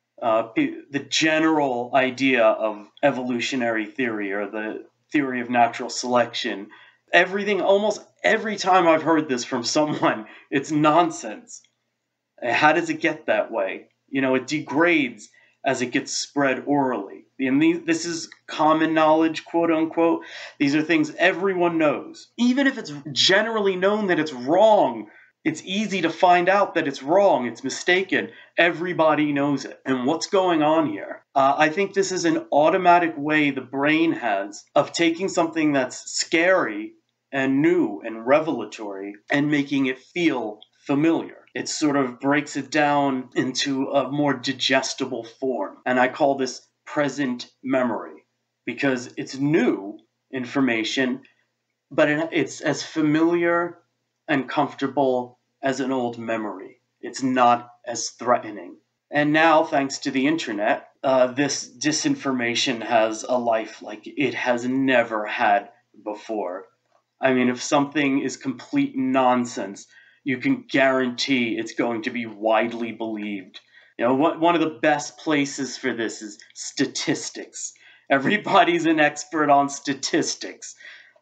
[SPEAKER 1] The general idea of evolutionary theory or the theory of natural selection, almost every time I've heard this from someone, it's nonsense. How does it get that way? It degrades as it gets spread orally. And this is common knowledge, quote unquote. These are things everyone knows. Even if it's generally known that it's wrong, it's easy to find out that it's wrong, it's mistaken. Everybody knows it. And what's going on here? I think this is an automatic way the brain has of taking something that's scary and new and revelatory and making it feel familiar. It sort of breaks it down into a more digestible form. And I call this present memory because it's new information, but it's as familiar and comfortable as an old memory. It's not as threatening. And now, thanks to the internet, this disinformation has a life like it has never had before. I mean, if something is complete nonsense, you can guarantee it's going to be widely believed. One of the best places for this is statistics. Everybody's an expert on statistics.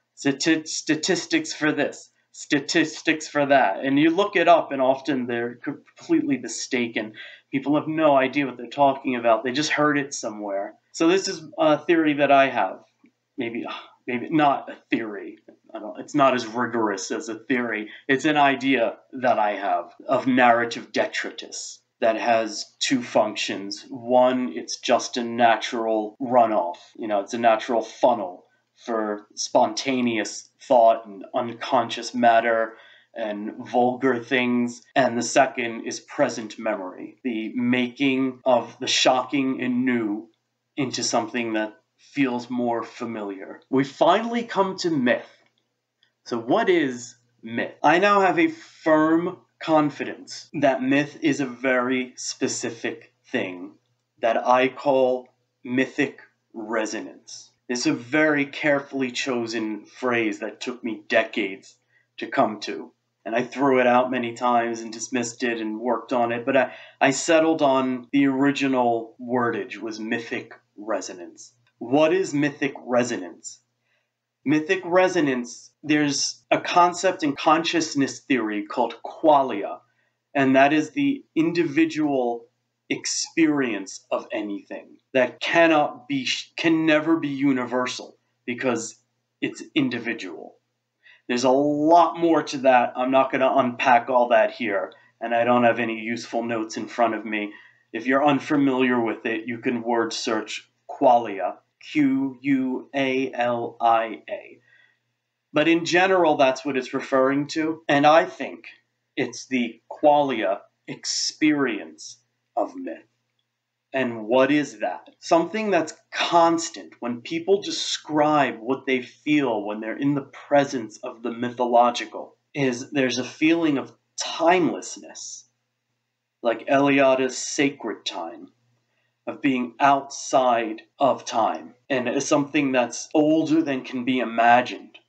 [SPEAKER 1] Statistics for this, statistics for that. And you look it up, and often they're completely mistaken. People have no idea what they're talking about. They just heard it somewhere. So this is a theory that I have. Maybe not a theory. It's not as rigorous as a theory. It's an idea that I have of narrative detritus. that has two functions. One, it's just a natural runoff. It's a natural funnel for spontaneous thought and unconscious matter and vulgar things. And the second is present memory, the making of the shocking and new into something that feels more familiar. We finally come to myth. So what is myth? I now have a firm confidence that myth is a very specific thing that I call mythic resonance. It's a very carefully chosen phrase that took me decades to come to. And I threw it out many times and dismissed it and worked on it, but I settled on the original wordage was mythic resonance. What is mythic resonance? Mythic resonance, there's a concept in consciousness theory called qualia, and that is the individual experience of anything that can never be universal because it's individual. There's a lot more to that. I'm not going to unpack all that here, and I don't have any useful notes in front of me. If you're unfamiliar with it, you can word search qualia. Qualia. But in general, that's what it's referring to. And I think it's the qualia experience of myth. And what is that? Something that's constant. When people describe what they feel when they're in the presence of the mythological, there's a feeling of timelessness, like Eliada's sacred time, of being outside of time, and as something that's older than can be imagined,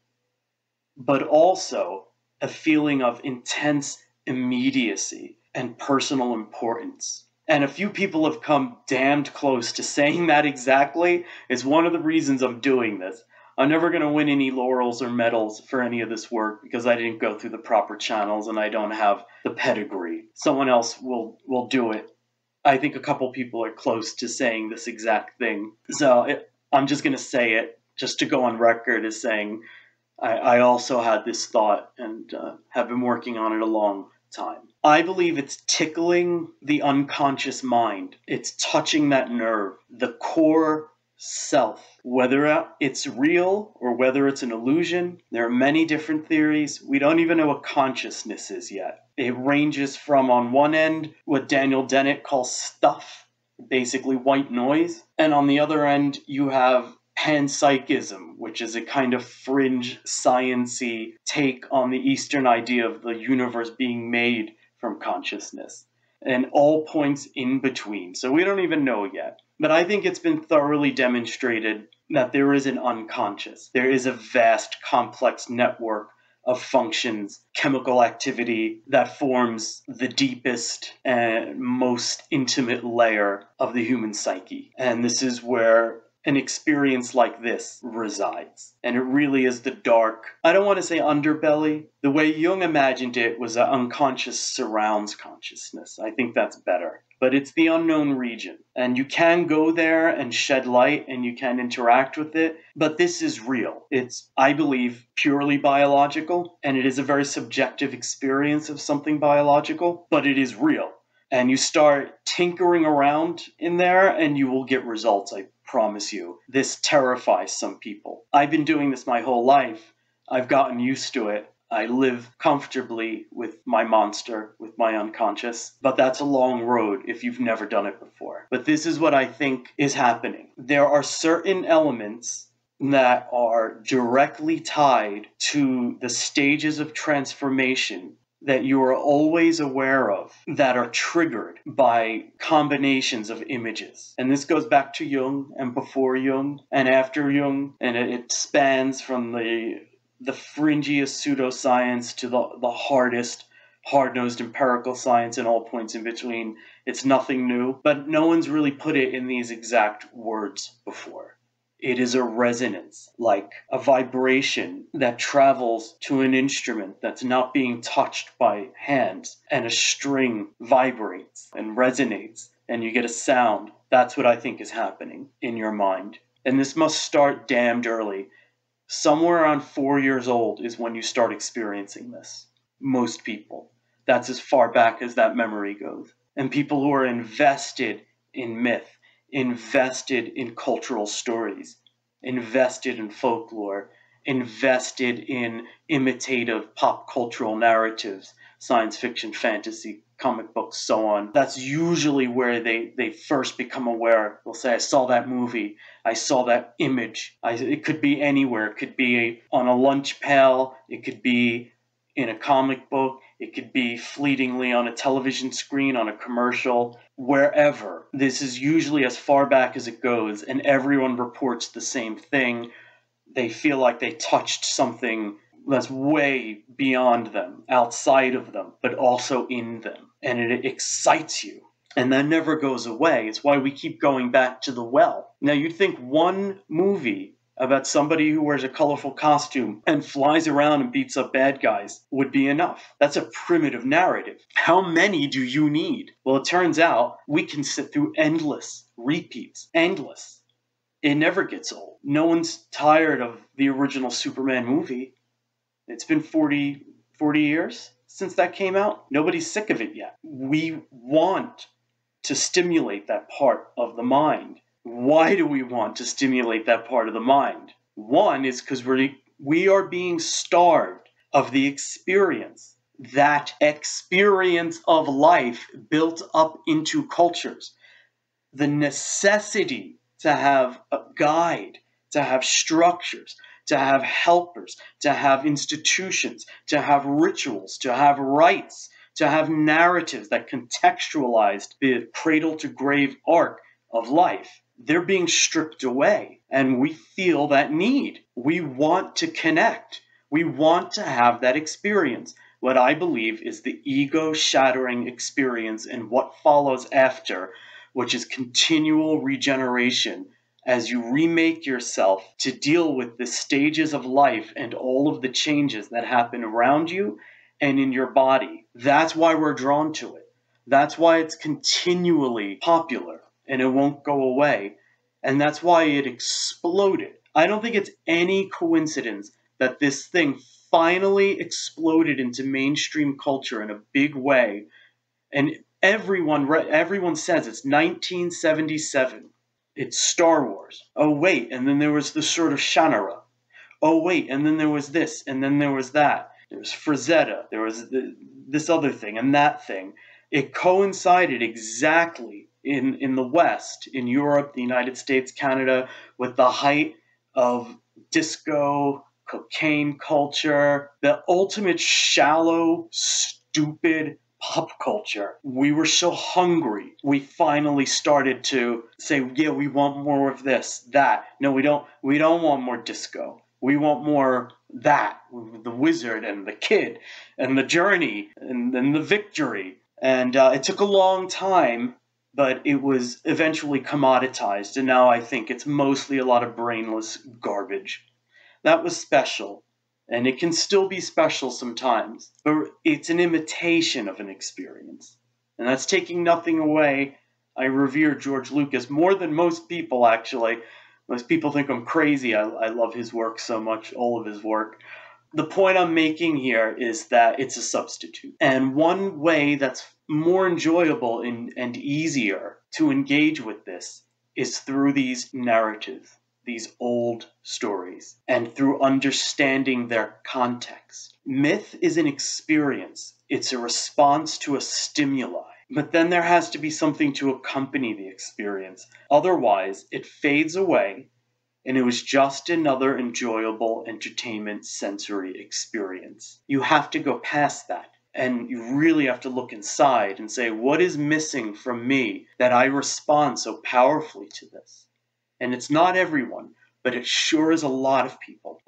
[SPEAKER 1] but also a feeling of intense immediacy and personal importance. And a few people have come damned close to saying that exactly. It's one of the reasons I'm doing this. I'm never going to win any laurels or medals for any of this work because I didn't go through the proper channels and I don't have the pedigree. Someone else will do it. I think a couple people are close to saying this exact thing. So I'm just going to say it just to go on record as saying I also had this thought and have been working on it a long time. I believe it's tickling the unconscious mind. It's touching that nerve, the core self, whether it's real or whether it's an illusion. There are many different theories. We don't even know what consciousness is yet. It ranges from, on one end, what Daniel Dennett calls stuff, basically white noise, and on the other end, you have panpsychism, which is a kind of fringe science-y take on the Eastern idea of the universe being made from consciousness, and all points in between. So we don't even know yet. But I think it's been thoroughly demonstrated that there is an unconscious. There is a vast, complex network of functions, chemical activity that forms the deepest and most intimate layer of the human psyche. And this is where an experience like this resides. And it really is the dark, I don't want to say underbelly. The way Jung imagined it was that unconscious surrounds consciousness. I think that's better. But it's the unknown region. And you can go there and shed light and you can interact with it. But this is real. It's, I believe, purely biological. And it is a very subjective experience of something biological. But it is real. And you start tinkering around in there and you will get results, I promise you. This terrifies some people. I've been doing this my whole life. I've gotten used to it. I live comfortably with my monster, with my unconscious. But that's a long road if you've never done it before. But this is what I think is happening. There are certain elements that are directly tied to the stages of transformation that you are always aware of that are triggered by combinations of images. And this goes back to Jung and before Jung and after Jung, and it spans from the fringiest pseudoscience to the hardest, hard-nosed empirical science and all points in between. It's nothing new, but no one's really put it in these exact words before. It is a resonance, like a vibration that travels to an instrument that's not being touched by hands, and a string vibrates and resonates, and you get a sound. That's what I think is happening in your mind. And this must start damned early. Somewhere around 4 years old is when you start experiencing this. Most people. That's as far back as that memory goes. and people who are invested in myth, invested in cultural stories, invested in folklore, invested in imitative pop cultural narratives, science fiction, fantasy, comic books, so on. That's usually where they first become aware. They'll say, I saw that movie, I saw that image. It could be anywhere. It could be on a lunch pail, it could be in a comic book, it could be fleetingly on a television screen, on a commercial, wherever. This is usually as far back as it goes, and everyone reports the same thing. They feel like they touched something that's way beyond them, outside of them, but also in them. And it excites you. And that never goes away. It's why we keep going back to the well. Now, you'd think one movie about somebody who wears a colorful costume and flies around and beats up bad guys would be enough. That's a primitive narrative. How many do you need? Well, it turns out we can sit through endless repeats. Endless. It never gets old. No one's tired of the original Superman movie. It's been 40 years since that came out. Nobody's sick of it yet. We want to stimulate that part of the mind. Why do we want to stimulate that part of the mind? One is because we are being starved of the experience. That experience of life built up into cultures. The necessity to have a guide, to have structures, to have helpers, to have institutions, to have rituals, to have rites, to have narratives that contextualized the cradle-to-grave arc of life. They're being stripped away, and we feel that need. We want to connect. We want to have that experience. What I believe is the ego-shattering experience and what follows after, which is continual regeneration as you remake yourself to deal with the stages of life and all of the changes that happen around you and in your body. That's why we're drawn to it. That's why it's continually popular and it won't go away. And that's why it exploded. I don't think it's any coincidence that this thing finally exploded into mainstream culture in a big way. And everyone says it's 1977. It's Star Wars. Oh, wait, and then there was the Sword of Shannara. Oh, wait, and then there was this, and then there was that. There was Frazetta. There was this other thing and that thing. It coincided exactly in the West, in Europe, the United States, Canada, with the height of disco, cocaine culture, the ultimate shallow, stupid pop culture. We were so hungry. We finally started to say, yeah, we want more of this, that. No, we don't want more disco. We want more that. The wizard and the kid and the journey and then the victory. And it took a long time, but it was eventually commoditized. And now I think it's mostly a lot of brainless garbage. That was special. And it can still be special sometimes, but it's an imitation of an experience. And that's taking nothing away. I revere George Lucas more than most people, actually. Most people think I'm crazy. I love his work so much, all of his work. The point I'm making here is that it's a substitute. And one way that's more enjoyable and easier to engage with this is through these narratives. These old stories, and through understanding their context. Myth is an experience. It's a response to a stimuli. But then there has to be something to accompany the experience. Otherwise, it fades away, and it was just another enjoyable entertainment sensory experience. You have to go past that. And you really have to look inside and say, what is missing from me that I respond so powerfully to this? And it's not everyone, but it sure is a lot of people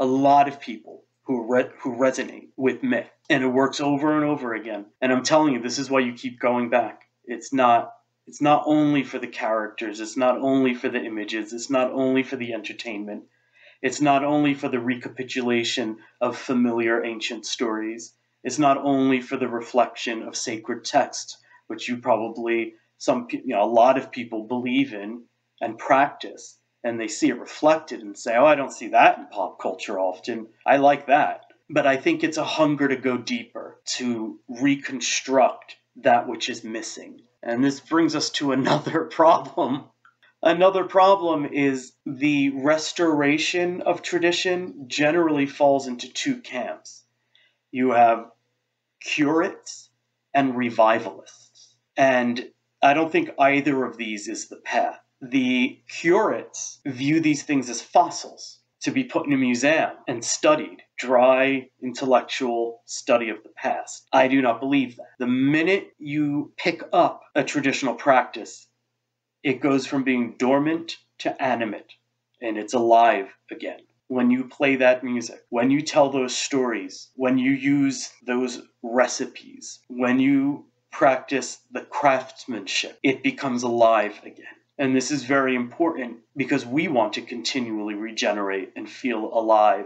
[SPEAKER 1] who resonate with myth. And it works over and over again. And I'm telling you, this is why you keep going back. It's not only for the characters. It's not only for the images. It's not only for the entertainment. It's not only for the recapitulation of familiar ancient stories. It's not only for the reflection of sacred texts, which you probably, a lot of people believe in and practice. And they see it reflected and say, oh, I don't see that in pop culture often. I like that. But I think it's a hunger to go deeper, to reconstruct that which is missing. And this brings us to another problem. Another problem is the restoration of tradition generally falls into two camps. You have curates and revivalists. And I don't think either of these is the path. The curates view these things as fossils to be put in a museum and studied, dry intellectual study of the past. I do not believe that. The minute you pick up a traditional practice, it goes from being dormant to animate, and it's alive again. When you play that music, when you tell those stories, when you use those recipes, when you practice the craftsmanship, it becomes alive again. And this is very important because we want to continually regenerate and feel alive.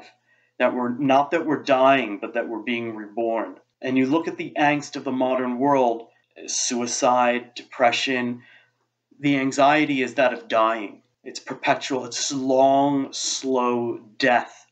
[SPEAKER 1] Not that we're dying, but that we're being reborn. And you look at the angst of the modern world, suicide, depression, the anxiety is that of dying. It's perpetual, it's long, slow death,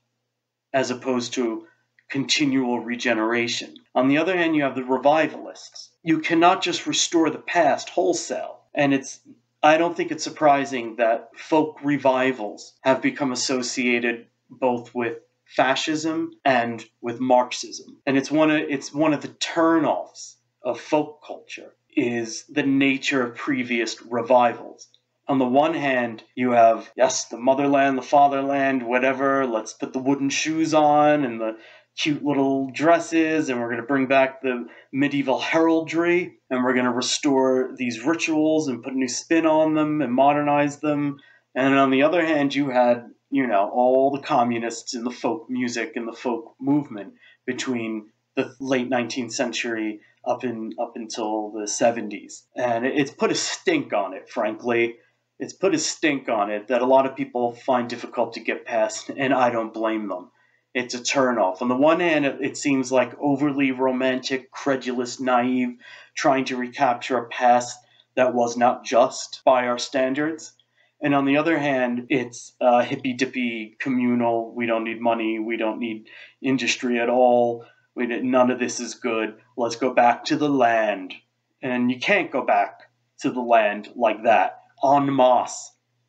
[SPEAKER 1] as opposed to continual regeneration. On the other hand, you have the revivalists. You cannot just restore the past wholesale. And I don't think it's surprising that folk revivals have become associated both with fascism and with Marxism. And it's one of the turnoffs of folk culture is the nature of previous revivals. On the one hand, you have, yes, the motherland, the fatherland, whatever, let's put the wooden shoes on and the cute little dresses, and we're going to bring back the medieval heraldry, and we're going to restore these rituals and put a new spin on them and modernize them. And on the other hand, you had, all the communists in the folk music and the folk movement between the late 19th century up until the 70s. And it's put a stink on it, frankly. It's put a stink on it that a lot of people find difficult to get past, and I don't blame them. It's a turnoff. On the one hand, it seems like overly romantic, credulous, naive, trying to recapture a past that was not just by our standards. And on the other hand, it's hippy-dippy, communal, we don't need money, we don't need industry at all, none of this is good, let's go back to the land. And you can't go back to the land like that, en masse.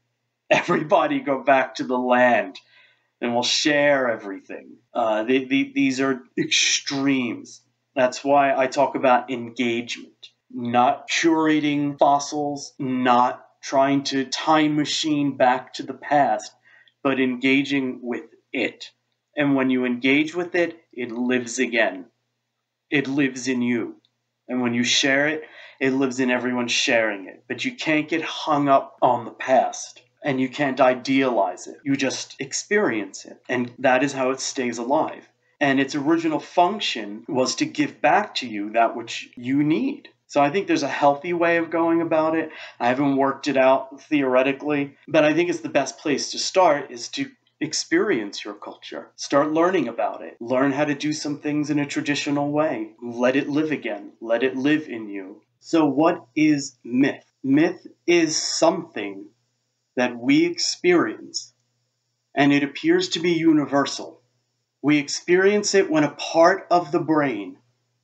[SPEAKER 1] Everybody go back to the land, and we'll share everything. These are extremes. That's why I talk about engagement. Not curating fossils, not trying to time machine back to the past, but engaging with it. And when you engage with it, it lives again. It lives in you. And when you share it, it lives in everyone sharing it. But you can't get hung up on the past. And you can't idealize it. You just experience it. And that is how it stays alive. And its original function was to give back to you that which you need. So I think there's a healthy way of going about it. I haven't worked it out theoretically, but I think it's the best place to start is to experience your culture. Start learning about it. Learn how to do some things in a traditional way. Let it live again. Let it live in you. So what is myth? Myth is something that we experience, and it appears to be universal. We experience it when a part of the brain,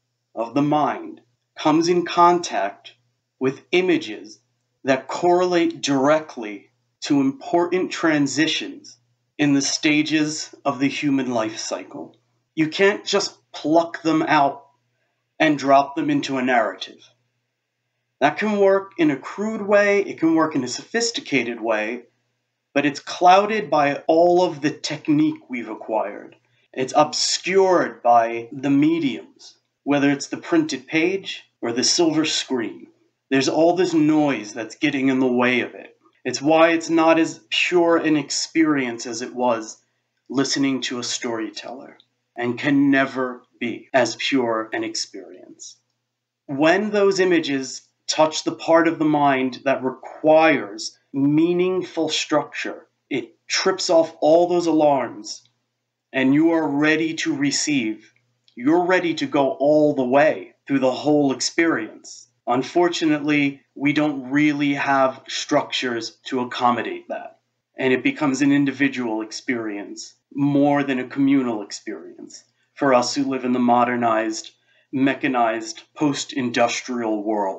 [SPEAKER 1] of the mind, comes in contact with images that correlate directly to important transitions in the stages of the human life cycle. You can't just pluck them out and drop them into a narrative. That can work in a crude way, it can work in a sophisticated way, but it's clouded by all of the technique we've acquired. It's obscured by the mediums, whether it's the printed page or the silver screen. There's all this noise that's getting in the way of it. It's why it's not as pure an experience as it was listening to a storyteller, and can never be as pure an experience. When those images touch the part of the mind that requires meaningful structure, it trips off all those alarms, and you are ready to receive. You're ready to go all the way through the whole experience. Unfortunately, we don't really have structures to accommodate that. And it becomes an individual experience more than a communal experience for us who live in the modernized, mechanized, post-industrial world.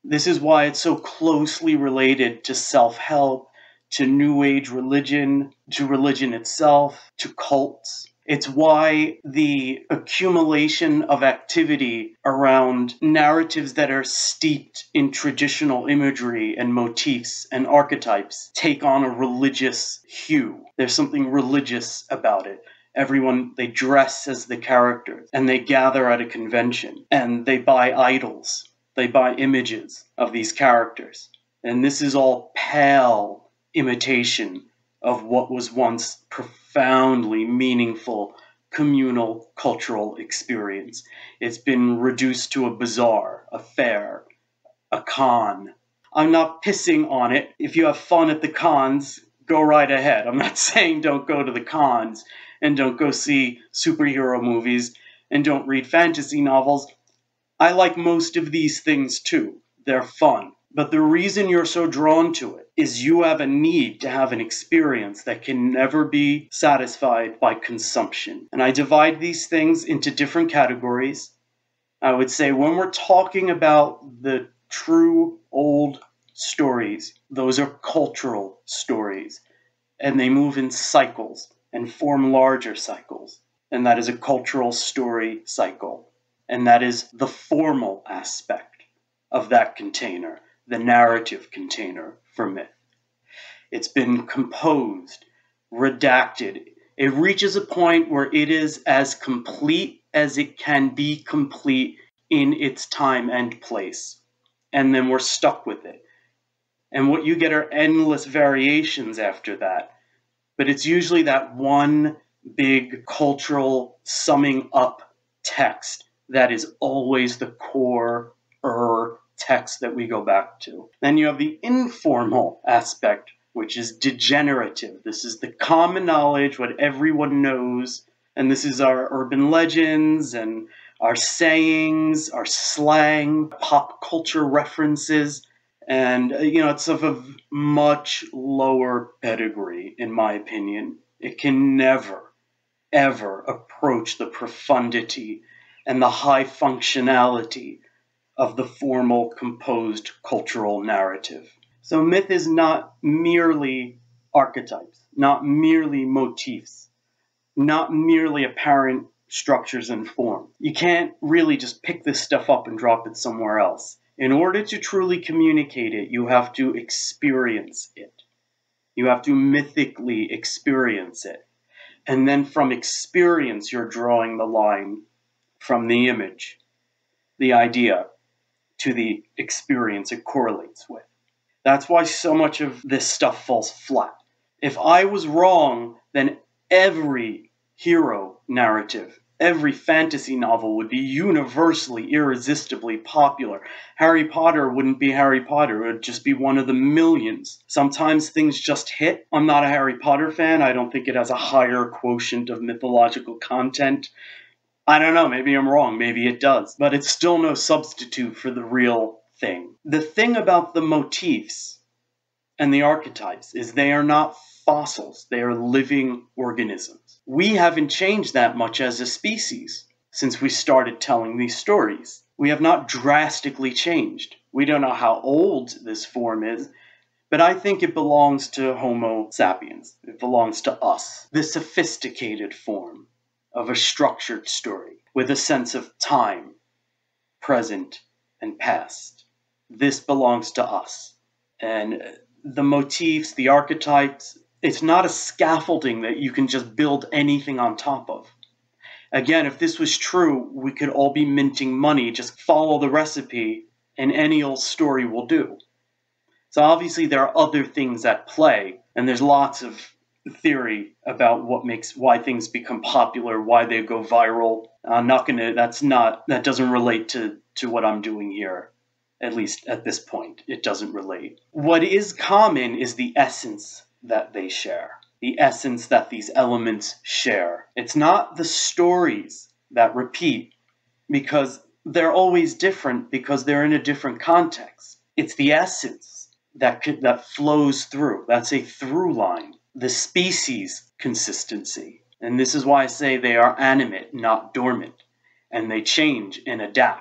[SPEAKER 1] This is why it's so closely related to self-help, to New Age religion, to religion itself, to cults. It's why the accumulation of activity around narratives that are steeped in traditional imagery and motifs and archetypes take on a religious hue. There's something religious about it. Everyone, they dress as the characters, and they gather at a convention, and they buy idols. They buy images of these characters. And this is all pale imitation of what was once profoundly meaningful communal cultural experience. It's been reduced to a bazaar, a fair, a con. I'm not pissing on it. If you have fun at the cons, go right ahead. I'm not saying don't go to the cons and don't go see superhero movies and don't read fantasy novels. I like most of these things too. They're fun. But the reason you're so drawn to it is you have a need to have an experience that can never be satisfied by consumption. And I divide these things into different categories. I would say when we're talking about the true old stories, those are cultural stories. And they move in cycles and form larger cycles. And that is a cultural story cycle. And that is the formal aspect of that container, the narrative container for myth. It's been composed, redacted. It reaches a point where it is as complete as it can be complete in its time and place. And then we're stuck with it. And what you get are endless variations after that. But it's usually that one big cultural summing up text that is always the core text that we go back to. Then you have the informal aspect, which is degenerative. This is the common knowledge, what everyone knows, and this is our urban legends and our sayings, our slang, pop culture references, and it's of a much lower pedigree, in my opinion. It can never, ever approach the profundity and the high functionality of the formal composed cultural narrative. So myth is not merely archetypes, not merely motifs, not merely apparent structures and form. You can't really just pick this stuff up and drop it somewhere else. In order to truly communicate it, you have to experience it. You have to mythically experience it. And then from experience, you're drawing the line from the image, the idea, to the experience it correlates with. That's why so much of this stuff falls flat. If I was wrong, then every hero narrative, every fantasy novel would be universally, irresistibly popular. Harry Potter wouldn't be Harry Potter. It would just be one of the millions. Sometimes things just hit. I'm not a Harry Potter fan. I don't think it has a higher quotient of mythological content. I don't know, maybe I'm wrong, maybe it does. But it's still no substitute for the real thing. The thing about the motifs and the archetypes is they are not fossils, they are living organisms. We haven't changed that much as a species since we started telling these stories. We have not drastically changed. We don't know how old this form is, but I think it belongs to Homo sapiens. It belongs to us, the sophisticated form of a structured story with a sense of time, present, and past. This belongs to us. And the motifs, the archetypes, it's not a scaffolding that you can just build anything on top of. Again, if this was true, we could all be minting money, just follow the recipe, and any old story will do. So obviously there are other things at play, and there's lots of theory about why things become popular, why they go viral. That doesn't relate to what I'm doing here. At least at this point, it doesn't relate. What is common is the essence that they share, the essence that these elements share. It's not the stories that repeat because they're always different because they're in a different context. It's the essence that flows through. That's a through line. The species consistency. And this is why I say they are animate, not dormant. And they change and adapt.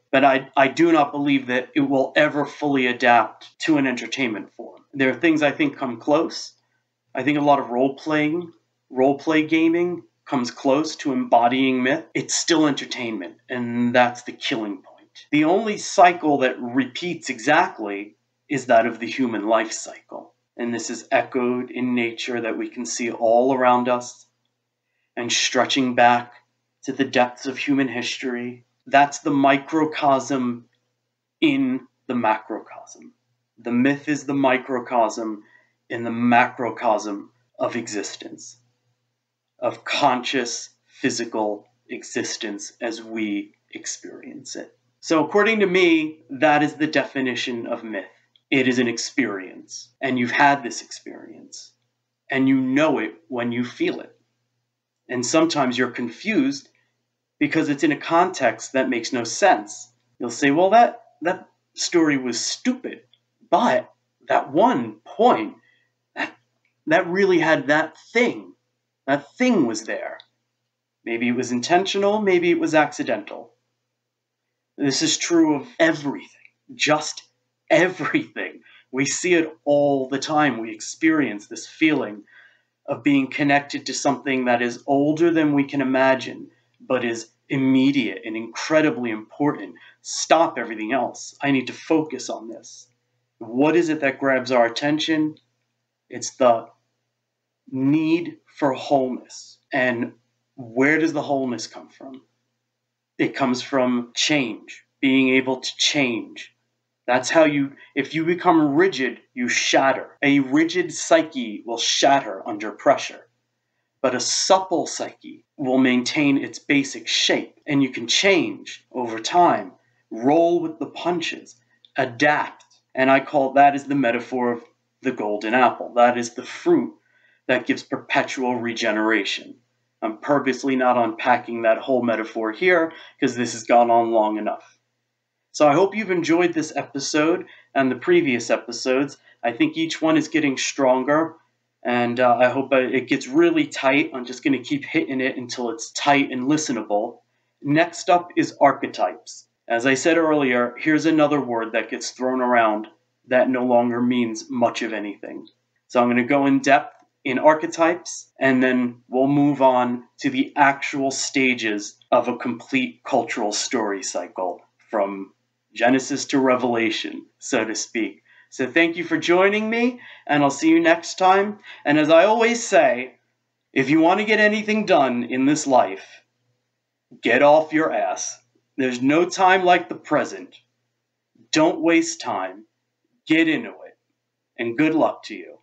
[SPEAKER 1] But I do not believe that it will ever fully adapt to an entertainment form. There are things I think come close. I think a lot of role play gaming comes close to embodying myth. It's still entertainment, and that's the killing point. The only cycle that repeats exactly is that of the human life cycle. And this is echoed in nature that we can see all around us and stretching back to the depths of human history. That's the microcosm in the macrocosm. The myth is the microcosm in the macrocosm of existence, of conscious physical existence as we experience it. So according to me, that is the definition of myth. It is an experience, and you've had this experience, and you know it when you feel it. And sometimes you're confused because it's in a context that makes no sense. You'll say, well, that story was stupid, but that one point, that really had that thing. That thing was there. Maybe it was intentional, maybe it was accidental. This is true of everything, just everything. We see it all the time. We experience this feeling of being connected to something that is older than we can imagine, but is immediate and incredibly important. Stop everything else. I need to focus on this. What is it that grabs our attention? It's the need for wholeness. And where does the wholeness come from? It comes from change, being able to change. That's how if you become rigid, you shatter. A rigid psyche will shatter under pressure. But a supple psyche will maintain its basic shape, and you can change over time, roll with the punches, adapt. And I call that is the metaphor of the golden apple. That is the fruit that gives perpetual regeneration. I'm purposely not unpacking that whole metaphor here because this has gone on long enough. So I hope you've enjoyed this episode and the previous episodes. I think each one is getting stronger, and I hope it gets really tight. I'm just going to keep hitting it until it's tight and listenable. Next up is archetypes. As I said earlier, here's another word that gets thrown around that no longer means much of anything. So I'm going to go in depth in archetypes, and then we'll move on to the actual stages of a complete cultural story cycle from Genesis to Revelation, so to speak. So thank you for joining me, and I'll see you next time. And as I always say, if you want to get anything done in this life, get off your ass. There's no time like the present. Don't waste time. Get into it. And good luck to you.